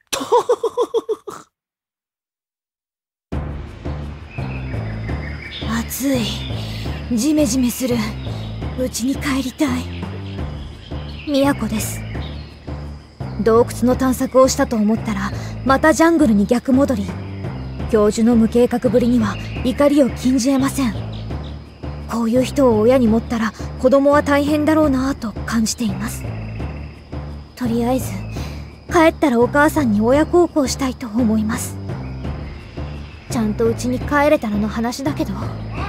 暑い、ジメジメする。うちに帰りたい。都です。洞窟の探索をしたと思ったらまたジャングルに逆戻り。教授の無計画ぶりには怒りを禁じ得ません。こういう人を親に持ったら子供は大変だろうなぁと感じています。とりあえず帰ったらお母さんに親孝行したいと思います。ちゃんとうちに帰れたらの話だけど。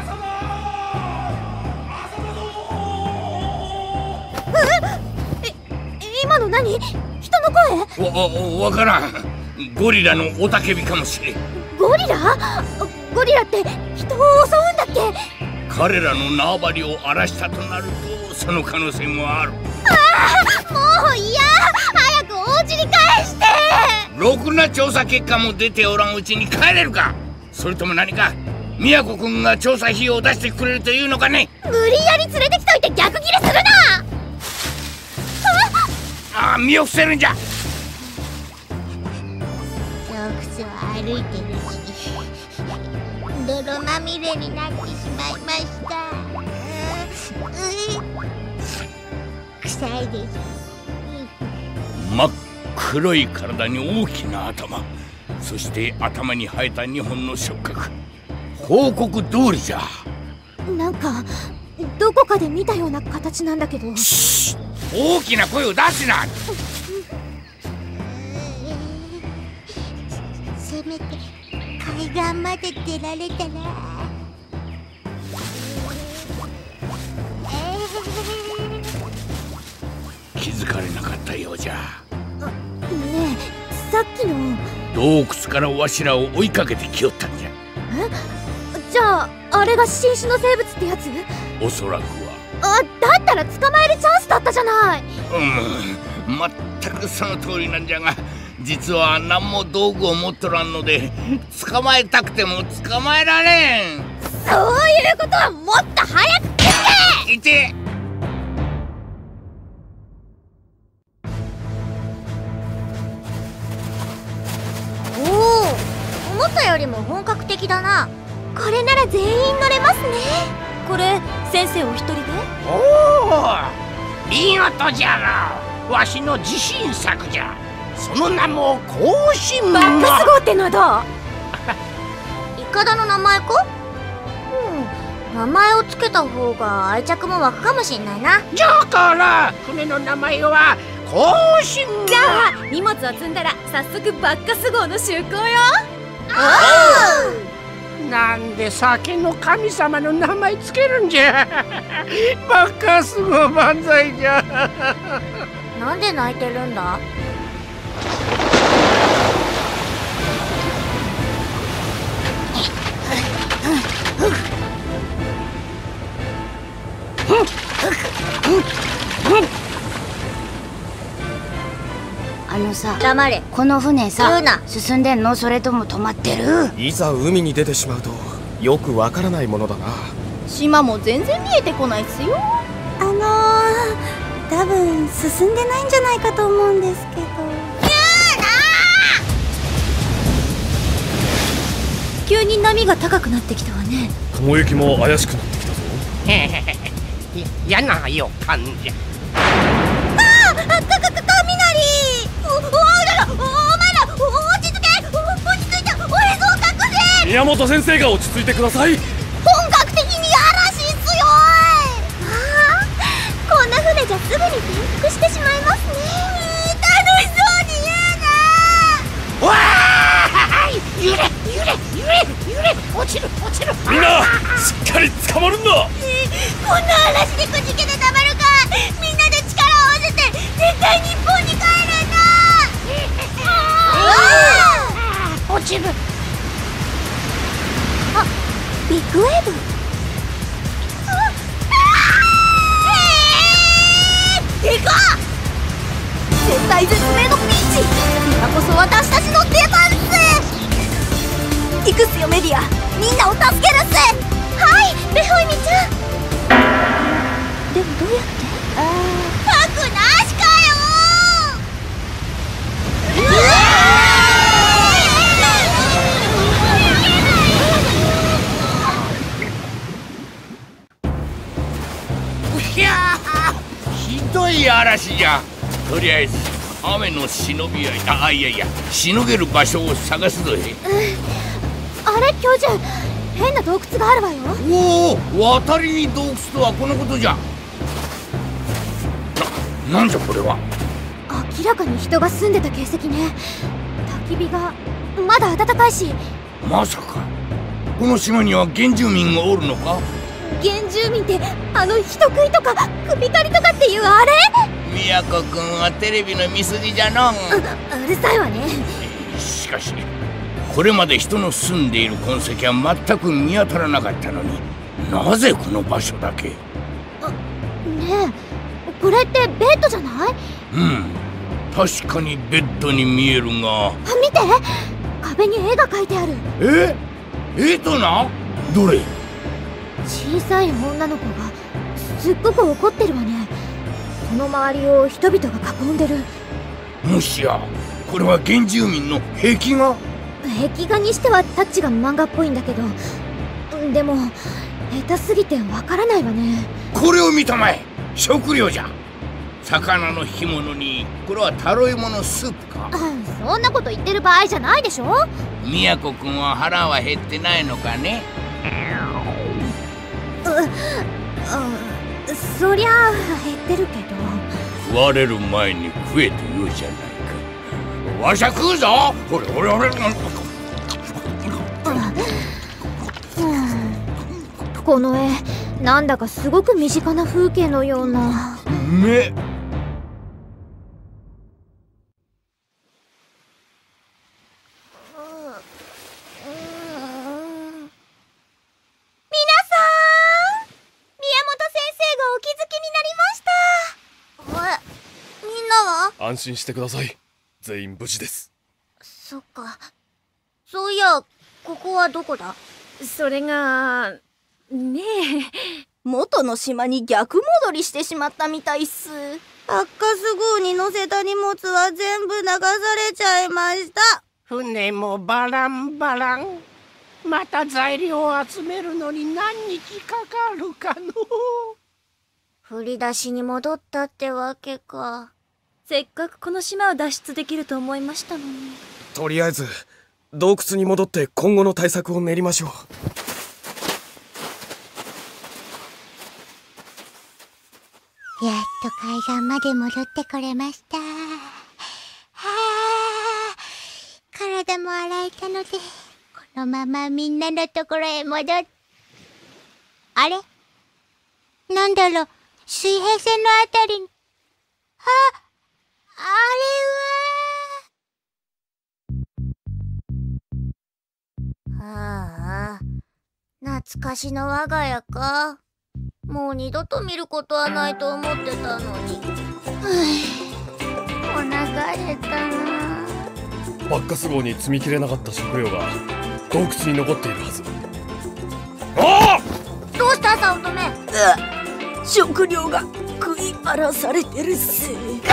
え、今の何？人の声？ わ、わからん。ゴリラの雄たけびかもしれん。 ゴリラ？ゴリラって人を襲うんだっけ？ 彼らの縄張りを荒らしたとなるとその可能性もある。 ああ、もう嫌。早くお家に返して。 ろくな調査結果も出ておらんうちに帰れるか。それとも何か宮古君が調査費用を出してくれるというのかね。 無理やり連れてきといて逆ギレするな。 ああ、身を伏せるんじゃ。 洞窟を歩いてるうちに泥まみれになってしまいました。うう臭いです。 真っ黒い体に大きな頭、そして頭に生えたにほんの触覚。報告通りじゃ。 なんかどこかで見たような形なんだけど。 大きな声を出すな。 せめて海岸まで出られたら。 気づかれなかったようじゃ。 ねえ、さっきの洞窟からわしらを追いかけてきよったんじゃ。 え、じゃああれが新種の生物ってやつ？ おそらくは。 あ、だったら捕まえるチャンスだったじゃない。 うん、全くその通りなんじゃが、実は何も道具を持っとらんので捕まえたくても捕まえられん。 そういうことはもっと早く聞け。 いて。 おお、思ったよりも本格的だな。 これなら全員乗れますね。これ先生お一人で？ おお、見事じゃろ。わしの自信作じゃ。その名も更新バッカス号ってのはどう？イカダの名前か？うん、名前をつけた方が愛着も湧くかもしんないな。 じゃから船の名前は更新。 じゃあ荷物を積んだら早速バッカス号の就航よ。 ああ、なんで酒の神様の名前つけるんじゃ。バッカス号万歳じゃ。 なんで泣いてるんだ？ あのさ、 黙れ。 この船さ、 言うな。 進んでんの？それとも止まってる？ いざ海に出てしまうとよくわからないものだな。 島も全然見えてこないっすよ。 あのー、多分進んでないんじゃないかと思うんですけど。 急に波が高くなってきたわね。 雲行きも怪しくなってきたぞ。 へへへへ、嫌な予感じゃ。 ああ、かかか雷。おおらら、お前ら落ち着け。落ち着いて、俺そう隠せ。 宮本先生が落ち着いてください。 本格的に嵐っすよ。 ああ、こんな船じゃすぐに転覆してしまいますね。 楽しそうに言うな。 わーい、揺れ揺れ揺れ揺れ、落ちる落ちる。 みんなしっかり捕まるんだ。 こんな嵐でくじけてたまるか。みんなで力を合わせて絶対日本に帰るんだ。 落ちる。 あ、ビッグウェーブ。 でかっ。絶対絶命のピンチ。今こそ私たちの出番っす。行くっすよメディア。みんなを助けるっす。 はい、ベホイミちゃん。でもどうやって？ かくなしかよ。 ひゃー、ひどい嵐じゃ。とりあえず雨の忍び合い、あ、いやいや、しのげる場所を探すぞ。へ。 あれ教授、変な洞窟があるわよ。 おお、渡りに洞窟とはこのことじゃ。な、なんじゃこれは。 明らかに人が住んでた形跡ね。焚き火がまだ暖かいし。 まさかこの島には原住民がおるのか。 原住民ってあの人食いとか首狩りとかっていうあれ？ 宮古君はテレビの見過ぎじゃのう。 う, うるさいわね。 しかしこれまで人の住んでいる痕跡は全く見当たらなかったのに、なぜこの場所だけ。 あ、ねえ、これってベッドじゃない？ うん、確かにベッドに見えるが。 あ、見て、壁に絵が描いてある。 ええとな、どれ。 小さい女の子がすっごく怒ってるわね。その周りを人々が囲んでる。 もしやこれは原住民の壁画。 壁画にしてはタッチが漫画っぽいんだけど、でも下手すぎてわからないわね。 これを見たまえ、食料じゃ。 魚の干物にこれはタロイモのスープか。 そんなこと言ってる場合じゃないでしょ。 宮子くんは腹は減ってないのかね。 う、うん、そりゃあ減ってるけど。 食われる前に食えと言うじゃないか。わしゃ食うぞ。ほれほれほれ。 この絵なんだかすごく身近な風景のような。 め安心してください。全員無事です。 そっか。そういや、ここはどこだ？ それがねえ、元の島に逆戻りしてしまったみたいっす。 アッカス号に乗せた荷物は全部流されちゃいました。 船もバランバラン。また材料を集めるのに何日かかるかの。 振り出しに戻ったってわけか。 せっかくこの島を脱出できると思いましたのに。 とりあえず洞窟に戻って今後の対策を練りましょう。やっと海岸まで戻ってこれました。はあ、体も洗えたのでこのままみんなのところへ戻っ。あれ、なんだろう、水平線のあたりに。あ、あれは。ああ、懐かしの我が家か。もう二度と見ることはないと思ってたのに。お腹減ったな。 バッカス号に積みきれなかった食料が洞窟に残っているはず。ああ！ どうした早乙女？ 食料が食い荒らされてるっす。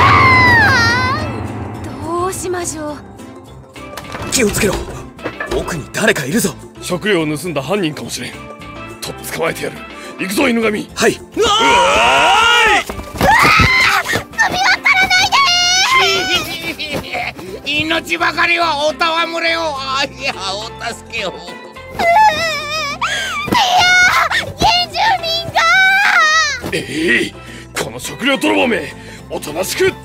どうしましょう。 気をつけろ、奥に誰かいるぞ。 食料を盗んだ犯人かもしれん。とっ捕まえてやる。行くぞ犬神。 はい。うわー！罪はからないでー命ばかりはお戯れを。あ、いや、お助けを。いやー、原住民がー。ええー、この食料泥棒め、おとなしくって。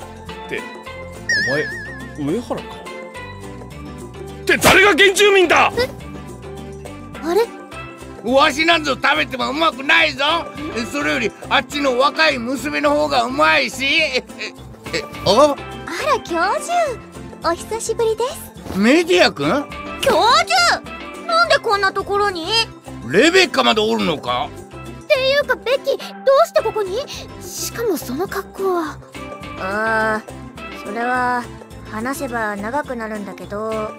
お前上原かって誰が原住民だ。 あれ、 わしなんぞ食べてもうまくないぞ。それよりあっちの若い娘の方がうまいし。え、あ、 あら教授、お久しぶりです。 メディア君？ 教授、なんでこんなところに？ レベッカまでおるのか？ っていうかベッキー、どうしてここに？しかもその格好は。ああ、それは話せば長くなるんだけど。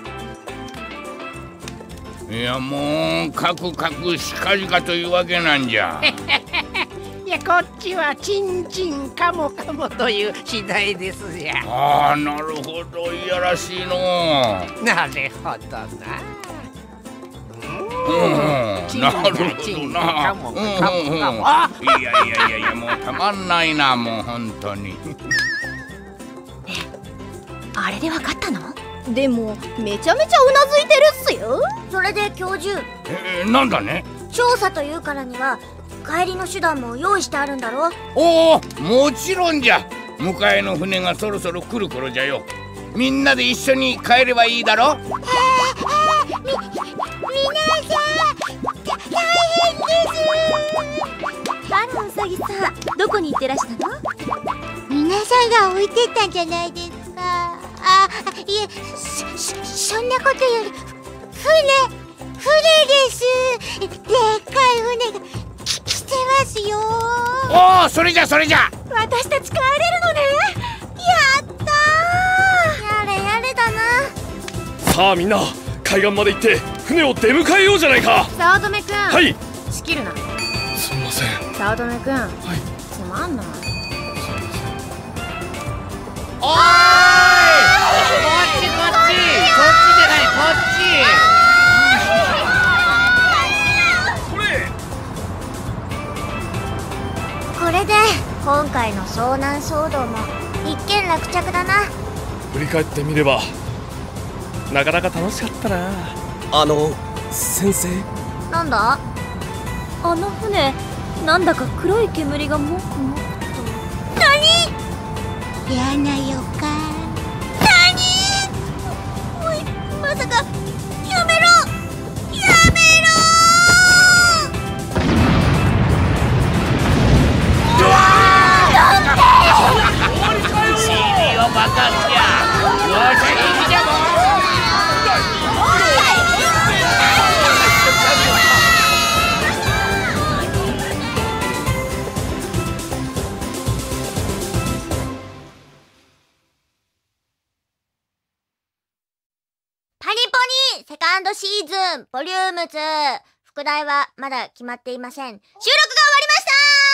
いや、もうカクカクしかじかというわけなんじゃ。 いや、こっちはチンチンカモカモという次第ですじゃ。 ああ、なるほど、いやらしいの。 なるほどな。 うん、なるほどな。いやいやいやいや、もうたまんないな、もう本当に。 え、あれでわかったの？でもめちゃめちゃうなずいてるっすよ。 それで教授、 えー、なんだね。 調査というからには帰りの手段も用意してあるんだろ。 おお、もちろんじゃ。迎えの船がそろそろ来る頃じゃよ。みんなで一緒に帰ればいいだろ。 み、みなさん大変です。 あら、うさぎさん、どこに行ってらしたの？ 皆さんが置いてったんじゃないですか。あ、いえ、そ、そんなことより船船です。でっかい船がき来てますよ。 おお、それじゃそれじゃ。 私たち帰れるのね。やったー。やれやれだな。 さあみんな、海岸まで行って船を出迎えようじゃないか。 早乙女くん。 はい。 仕切るな。 すみません。 早乙女くん。 はい。 つまんない。 おーい、こっちこっち、こっちじゃない、こっち。 これで幸今回の遭難騒動も一件落着だな。 振り返ってみればなかなか楽しかったな。 あの先生、 なんだ？ あの船、なんだか黒い煙がもくもくと。 何？ 嫌な予感。 何？おい、まさかやめろ、やめろー！うわー！なんで？ シーディーを爆発じゃ。わしゃいいじゃもん。 パニポニセカンドシーズンボリュームツー、副題はまだ決まっていません。収録が終わりま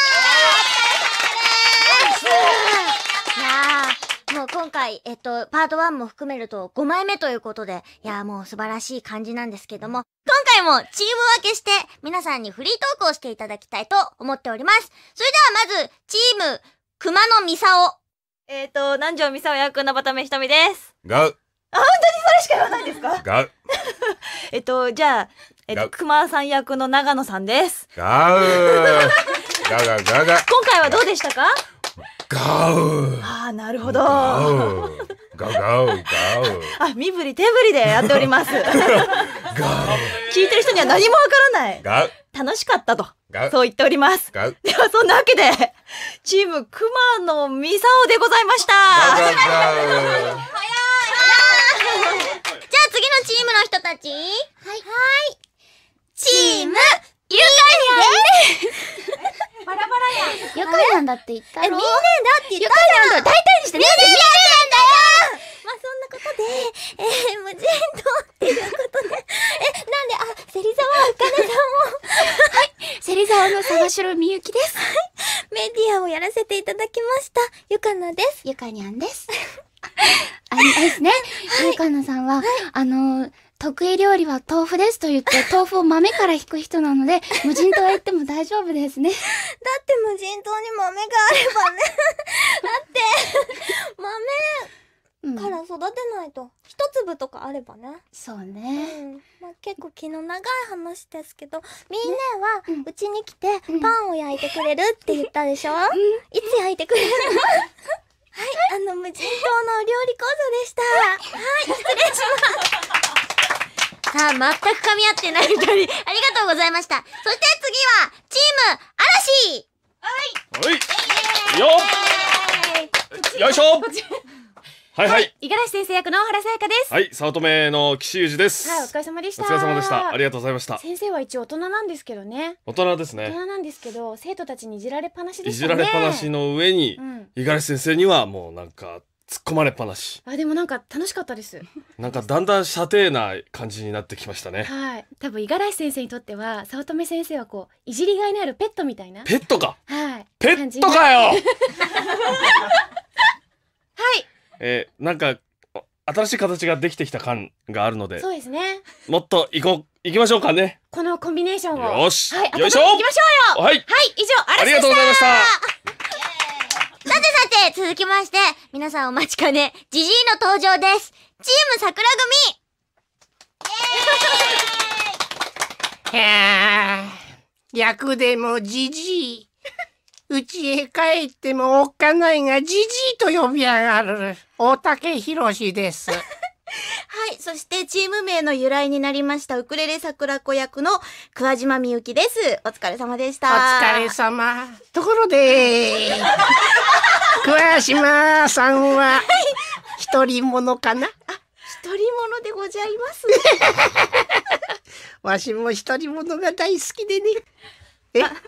したー。いやー、もう今回、えっと、パートワンも含めるとごまいめということで、いやーもう素晴らしい感じなんですけども、今回もチーム分けして皆さんにフリートークをしていただきたいと思っております。それではまず、チーム、熊野ミサオ。 えっと、南條ミサオ役のバタメひとみです。 ガウあ、本当にそれしか言わないんですか？ ガウえっと、じゃあ、えっと、熊さん役の長野さんです。 ガウガガガガ。 今回はどうでしたか？ ガウああ、なるほど。 ガウガガウガウ。 あ、身振り手振りでやっております。 ガウ聞いてる人には何もわからない。 ガウ楽しかったと。 ガウそう言っております。 ガウ。 では、そんなわけで、チーム熊野ミサオでございました。 ガガガウ。 じゃあ次のチームの人たち。はい。はい。チーム、ゆかにゃんです。バラバラやん。 ゆかにゃんだって言ったろ。 え、みんなだって言ったじゃん。大体にしてみんなでみんなだよ。まあそんなことで、えー、無人島っていうことで。え、なんで、あ、芹沢あかねさんも。 はい、芹沢の沢城みゆきです。 メディアをやらせていただきました。ゆかなです。 ゆかにゃんです。あれですね、ゆかなさんは、あの、得意料理は豆腐ですと言って、豆腐を豆から引く人なので、無人島へ行っても大丈夫ですね。 だって無人島に豆があればね。だって、豆から育てないと。一粒とかあればね。 そうね。 うん。まあ、結構気の長い話ですけど、みんなはうちに来てパンを焼いてくれるって言ったでしょ？いつ焼いてくれる？はい、あの、無人島のお料理講座でした。はい、失礼します。さあ、全く噛み合ってないふたり、ありがとうございました。そして次は、チーム、嵐！ はいよっよいしょはいはい。 五十嵐先生役の原さやかです。 はい、早乙女の岸裕二です。 はい、お疲れ様でした。 お疲れ様でした。ありがとうございました。 先生は一応大人なんですけどね。 大人ですね。 大人なんですけど、生徒たちにいじられっぱなしでいしたね。 じられっぱなしの上に、 うん、 五十嵐先生にはもうなんか突っ込まれっぱなし。 あ、でもなんか楽しかったです。 なんかだんだん射程な感じになってきましたね。 はい。多分五十嵐先生にとっては早乙女先生はこういじりがいのあるペットみたいな。 ペットか。 はい。 ペットかよ。はい。えー、なんか新しい形ができてきた感があるので。 そうですね。 もっと行こう行きましょうかね。 このコンビネーションを。 よし。 はい。 よいしょ。 行きましょうよ。 はい。 はい。以上ありがとうございました。 さてさて、続きまして、皆さんお待ちかね、ジジイの登場です。チーム桜組。 いやー、役でもジジイ。家へ帰ってもおっかないがジジイと呼びやがる大竹宏です。 はい、そしてチーム名の由来になりましたウクレレ桜子役の桑島みゆきです。お疲れ様でした。 お疲れ様。ところで桑島さんは一人者かな？ あ、一人者でございます。 わしも一人者が大好きでね。え、 なんて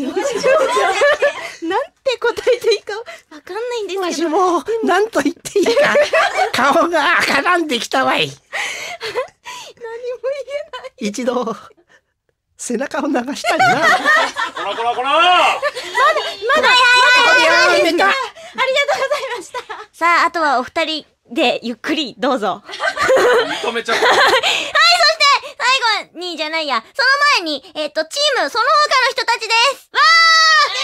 答えていいかわかんないんですけど。 わしも何と言っていいか顔が赤らんできたわい。何も言えない。 一度背中を流したいな。 こらこらこら。まだまだやめた。 ありがとうございました。さあ、あとはお二人でゆっくりどうぞ。 止めちゃった。 はい、そして最後にじゃないや、その前にえっとチームその他の人たちです。わー！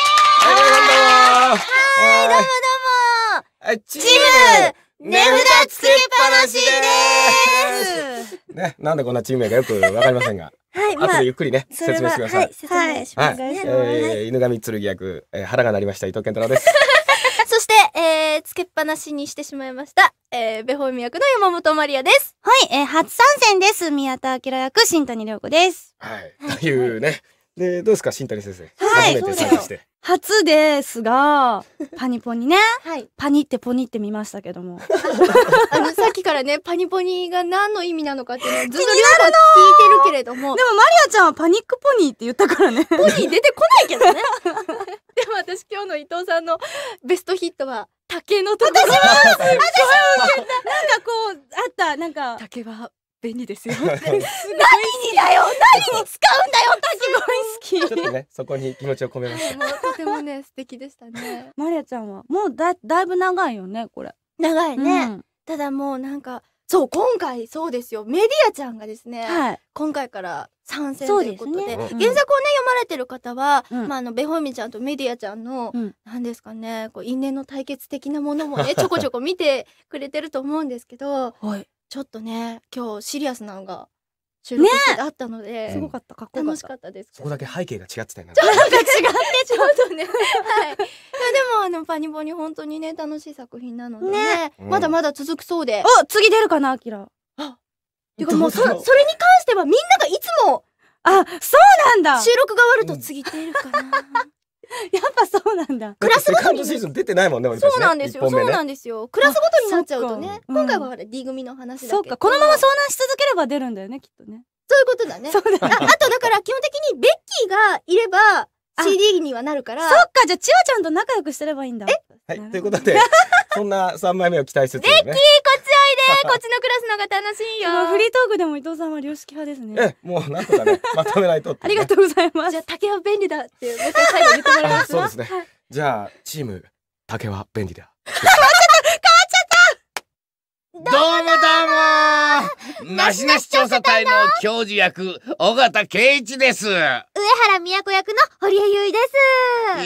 はい、どうもどうも。 チーム値札つけっぱなしでね、なんでこんなチーム名かよくわかりませんが、 はい、 後でゆっくりねそれは説明してください。 はい、説明します。 はい、えー、犬神剣役、えー、腹が鳴りました伊藤健太郎です。 そして、えー、つけっぱなしにしてしまいました、えー、ベホイミ役の山本まりやです。 はい、えー、初参戦です。宮田明役、新谷涼子です。 はい、というね。で、どうですか、新谷先生。 はい、 初めて参加して。 初ですが、パニポニね。 はい。 パニってポニって見ましたけども。 あの、さっきからね、パニポニが何の意味なのかっていうのをずっと両方聞いてるけれども。 でもマリアちゃんはパニックポニーって言ったからね。 ポニー出てこないけどね。でも私今日の伊藤さんのベストヒットは、竹のところ。 私も私も受けた。なんかこう、あった、なんか。 竹は便利ですよ。 何にだよ、何に使うんだよ、竹。 すごい好き。 ちょっとね、そこに気持ちを込めました。 もうとてもね、素敵でしたね。 マリアちゃんは、もうだ、だいぶ長いよね、これ。 長いね。 うん、 ただもうなんか、そう、今回そうですよ。メディアちゃんがですね、はい、今回から参戦ということで、でね、原作をね、読まれてる方は、うん、まあ、あの、ベホイミちゃんとメディアちゃんの、うん、なんですかね、こう、因縁の対決的なものもね、ちょこちょこ見てくれてると思うんですけど、はい、ちょっとね、今日シリアスなのが、収録してあったので、ね、 すごかった、かっこよかった。 楽しかったです。 そこだけ背景が違ってたよね。 なんか違ってちょっとね。はい。でもあのパニポニ本当にね楽しい作品なのでね、ねまだまだ続くそうで。 お、次出るかな、アキラ。 あ、てかもうそそれに関してはみんながいつもあ、そうなんだ。 収録が終わると次出るかな。 やっぱそうなんだ。 クラスごとにセカンドシーズン出てないもんね。 そうなんですよ。そうなんですよ。クラスごとになっちゃうとね。今回はほら D 組の話だけど。 そうか。このまま遭難し続ければ出るんだよね、きっとね。 そういうことだね。そうだね。あとだから基本的にベッキーがいれば シーディー にはなるから。 そっか、じゃあ千代ちゃんと仲良くしてればいいんだ。 え？はい。ということで、そんなさんまいめを期待しつつね。 ベッキーこっちおいで。こっちのクラスの方が楽しいよ。 フリートークでも伊藤さんは良識派ですね。 え、もうなんとかね、まとめないとって。 ありがとうございます。 じゃあ竹は便利だってもう一回最後言ってもらいます。 そうですね。じゃあチーム竹は便利だ。 変わっちゃった。変わっちゃった。 どうもどうもなしなし調査隊の教授役尾形圭一です。 上原都役の堀江由衣です。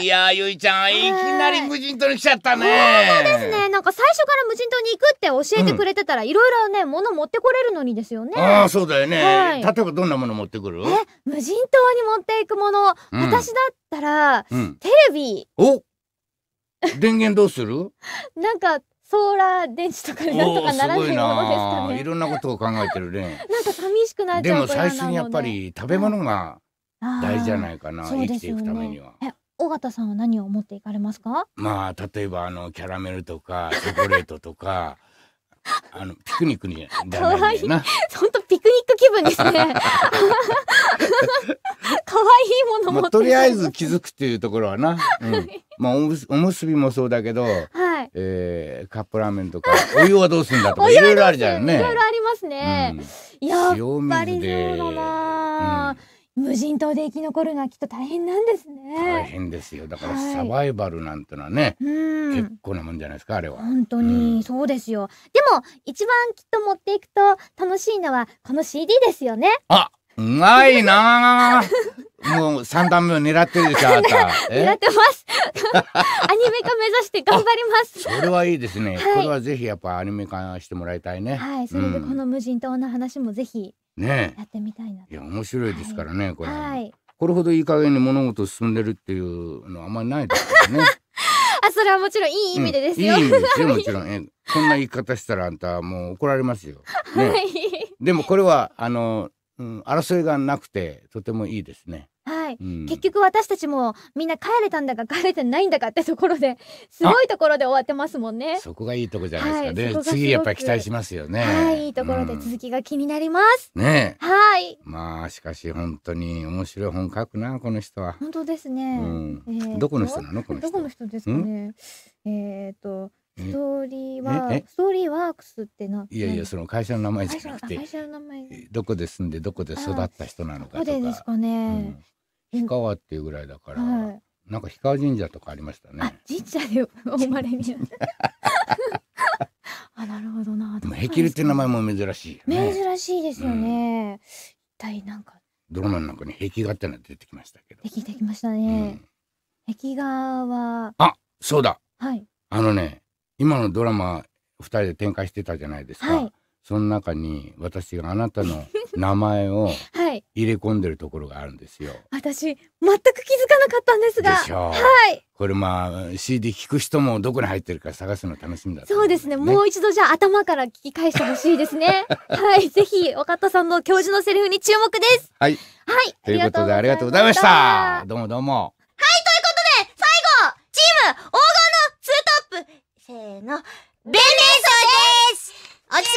いやー、ゆいちゃんいきなり無人島に来ちゃったね。 そうですね。なんか最初から無人島に行くって教えてくれてたら、いろいろね物持ってこれるのにですよね。 ああ、そうだよね、はい、例えばどんなもの持ってくる？ え、無人島に持っていくもの、うん、私だったら、うん、テレビ。 お電源どうする？ なんかソーラー電池とかでなんとかならないものですかね。 いろんなことを考えてるね。 なんか寂しくなっちゃうからなので。 でも最初にやっぱり食べ物が大事じゃないかな、生きていくためには。 え、尾形さんは何を持っていかれますか？ まあ例えばあのキャラメルとかチョコレートとかあのピクニックにかわいい。本当ピクニック気分ですね。可愛いもの持って。 とりあえず気づくっていうところはな。まあおむすびもそうだけど。えー、カップラーメンとかお湯はどうするんだとかいろいろあるじゃんね。 いろいろありますね。うん、やっぱりそうだな、うん。無人島で生き残るのはきっと大変なんですね。 大変ですよ。だからサバイバルなんてのはね、はい、結構なもんじゃないですか、あれは。 本当に、うん、そうですよ。でも一番きっと持っていくと楽しいのはこの シーディー ですよね。 あ、うまいなもう三段目を狙ってるでしょ、あなた。 狙ってます。アニメ化目指して頑張ります。 それはいいですね。はい、これはぜひやっぱアニメ化してもらいたいね。 はい、それでこの無人島の話もぜひやってみたいな。 いや、面白いですからね、これ。 はい。 これほどいい加減に物事進んでるっていうのはあんまりないですからね。 あ、それはもちろんいい意味でですよ。 いい意味ですよ、もちろん。え、こんな言い方したらあんたもう怒られますよ。 はい。 でもこれはあの。うん、争いがなくてとてもいいですね。 はい、うん、結局私たちもみんな帰れたんだか帰れてないんだかってところですごいところで終わってますもんね。 そこがいいとこじゃないですかね。はい、次やっぱり期待しますよね。 はい、いいところで続きが気になります。 うん、ねえ。はい。 まあしかし本当に面白い本書くな、この人は。 本当ですね。うん、 えー、どこの人なのこの人？ どこの人ですかね。えっと。ストーリーはストーリーワークスってな。 いやいや、その会社の名前じゃなくて、 会社の名前。 どこで住んでどこで育った人なのかとか。 どこでですかね。 氷川っていうぐらいだから、なんか氷川神社とかありましたね。 あ、神社でお生まれになった。あ、なるほどな。 でもヘキルって名前も珍しい。 珍しいですよね。一体なんか。 ドラマの中に壁画ってのが出てきましたけど。 出てきましたね。 壁画は。 あ、そうだ。 はい。 あのね、今のドラマふたりで展開してたじゃないですか。 はい。その中に私があなたの名前をはい入れ込んでるところがあるんですよ。 私全く気づかなかったんですが。 でしょう。 はい。 これまあ シーディー 聞く人もどこに入ってるか探すの楽しみだ、ね。 そうですね。もう一度じゃあ頭から聞き返してほしいですね。はい。ぜひ若田さんの教授のセリフに注目です。 はい。 はい。 ということでありがとうございました。どうもどうも。 はい、ということで最後チーム黄金のツートップせーのベネソです。お疲れ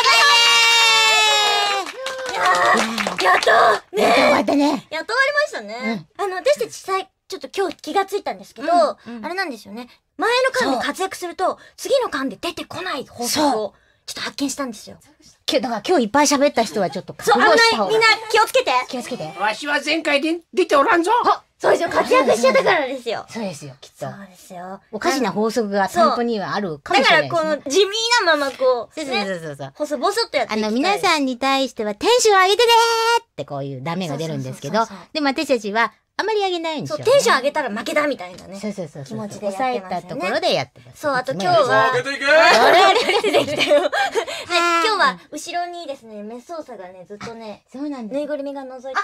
様です。やっとね、 終わったね。 やっと終わりましたね。あの私たちさいちょっと今日気がついたんですけど、あれなんですよね。前の巻で活躍すると次の巻で出てこない法則をちょっと発見したんですよ。 だから今日いっぱい喋った人はちょっとそう、危ない。みんな気をつけて。 気をつけて。 わしは前回で出ておらんぞ。 そうですよ。活躍しちゃったからですよ。 そうですよ、きっと。 そうですよ。 おかしな法則が散歩にはあるかもしれない。 だからこの地味なままこう、 そうそうそうそう。 細々とやっていきたい。 あの、皆さんに対してはテンション上げてねーってこういうダメが出るんですけど、でも私たちはあまり上げないんですよ。 そう、テンション上げたら負けだみたいなね。 そうそうそう。 気持ちでやってますよね。 抑えたところでやってます。 そう、あと今日は、 出ていけ。 あれあれ出てきたよ。で、今日は後ろにですね、メス操作がね、ずっとね、 そうなんです。 ぬいぐるみが覗いてるんです。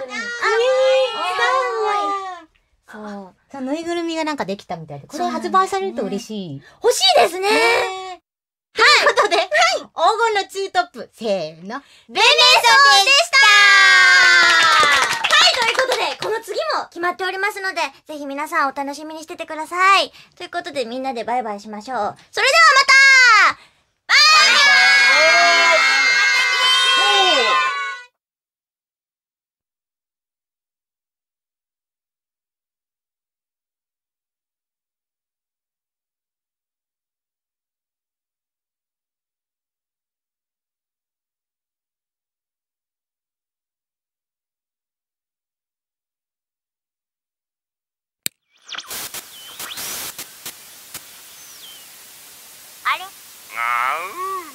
そう。そう、ぬいぐるみがなんかできたみたいで、これ発売されると嬉しい。 欲しいですね。はい。 ということで、黄金のツートップ、せーの。 ベネソでしたはい、ということで、この次も決まっておりますので、ぜひ皆さんお楽しみにしててください。ということで、みんなでバイバイしましょう。それではまたバイバイ。 あれ？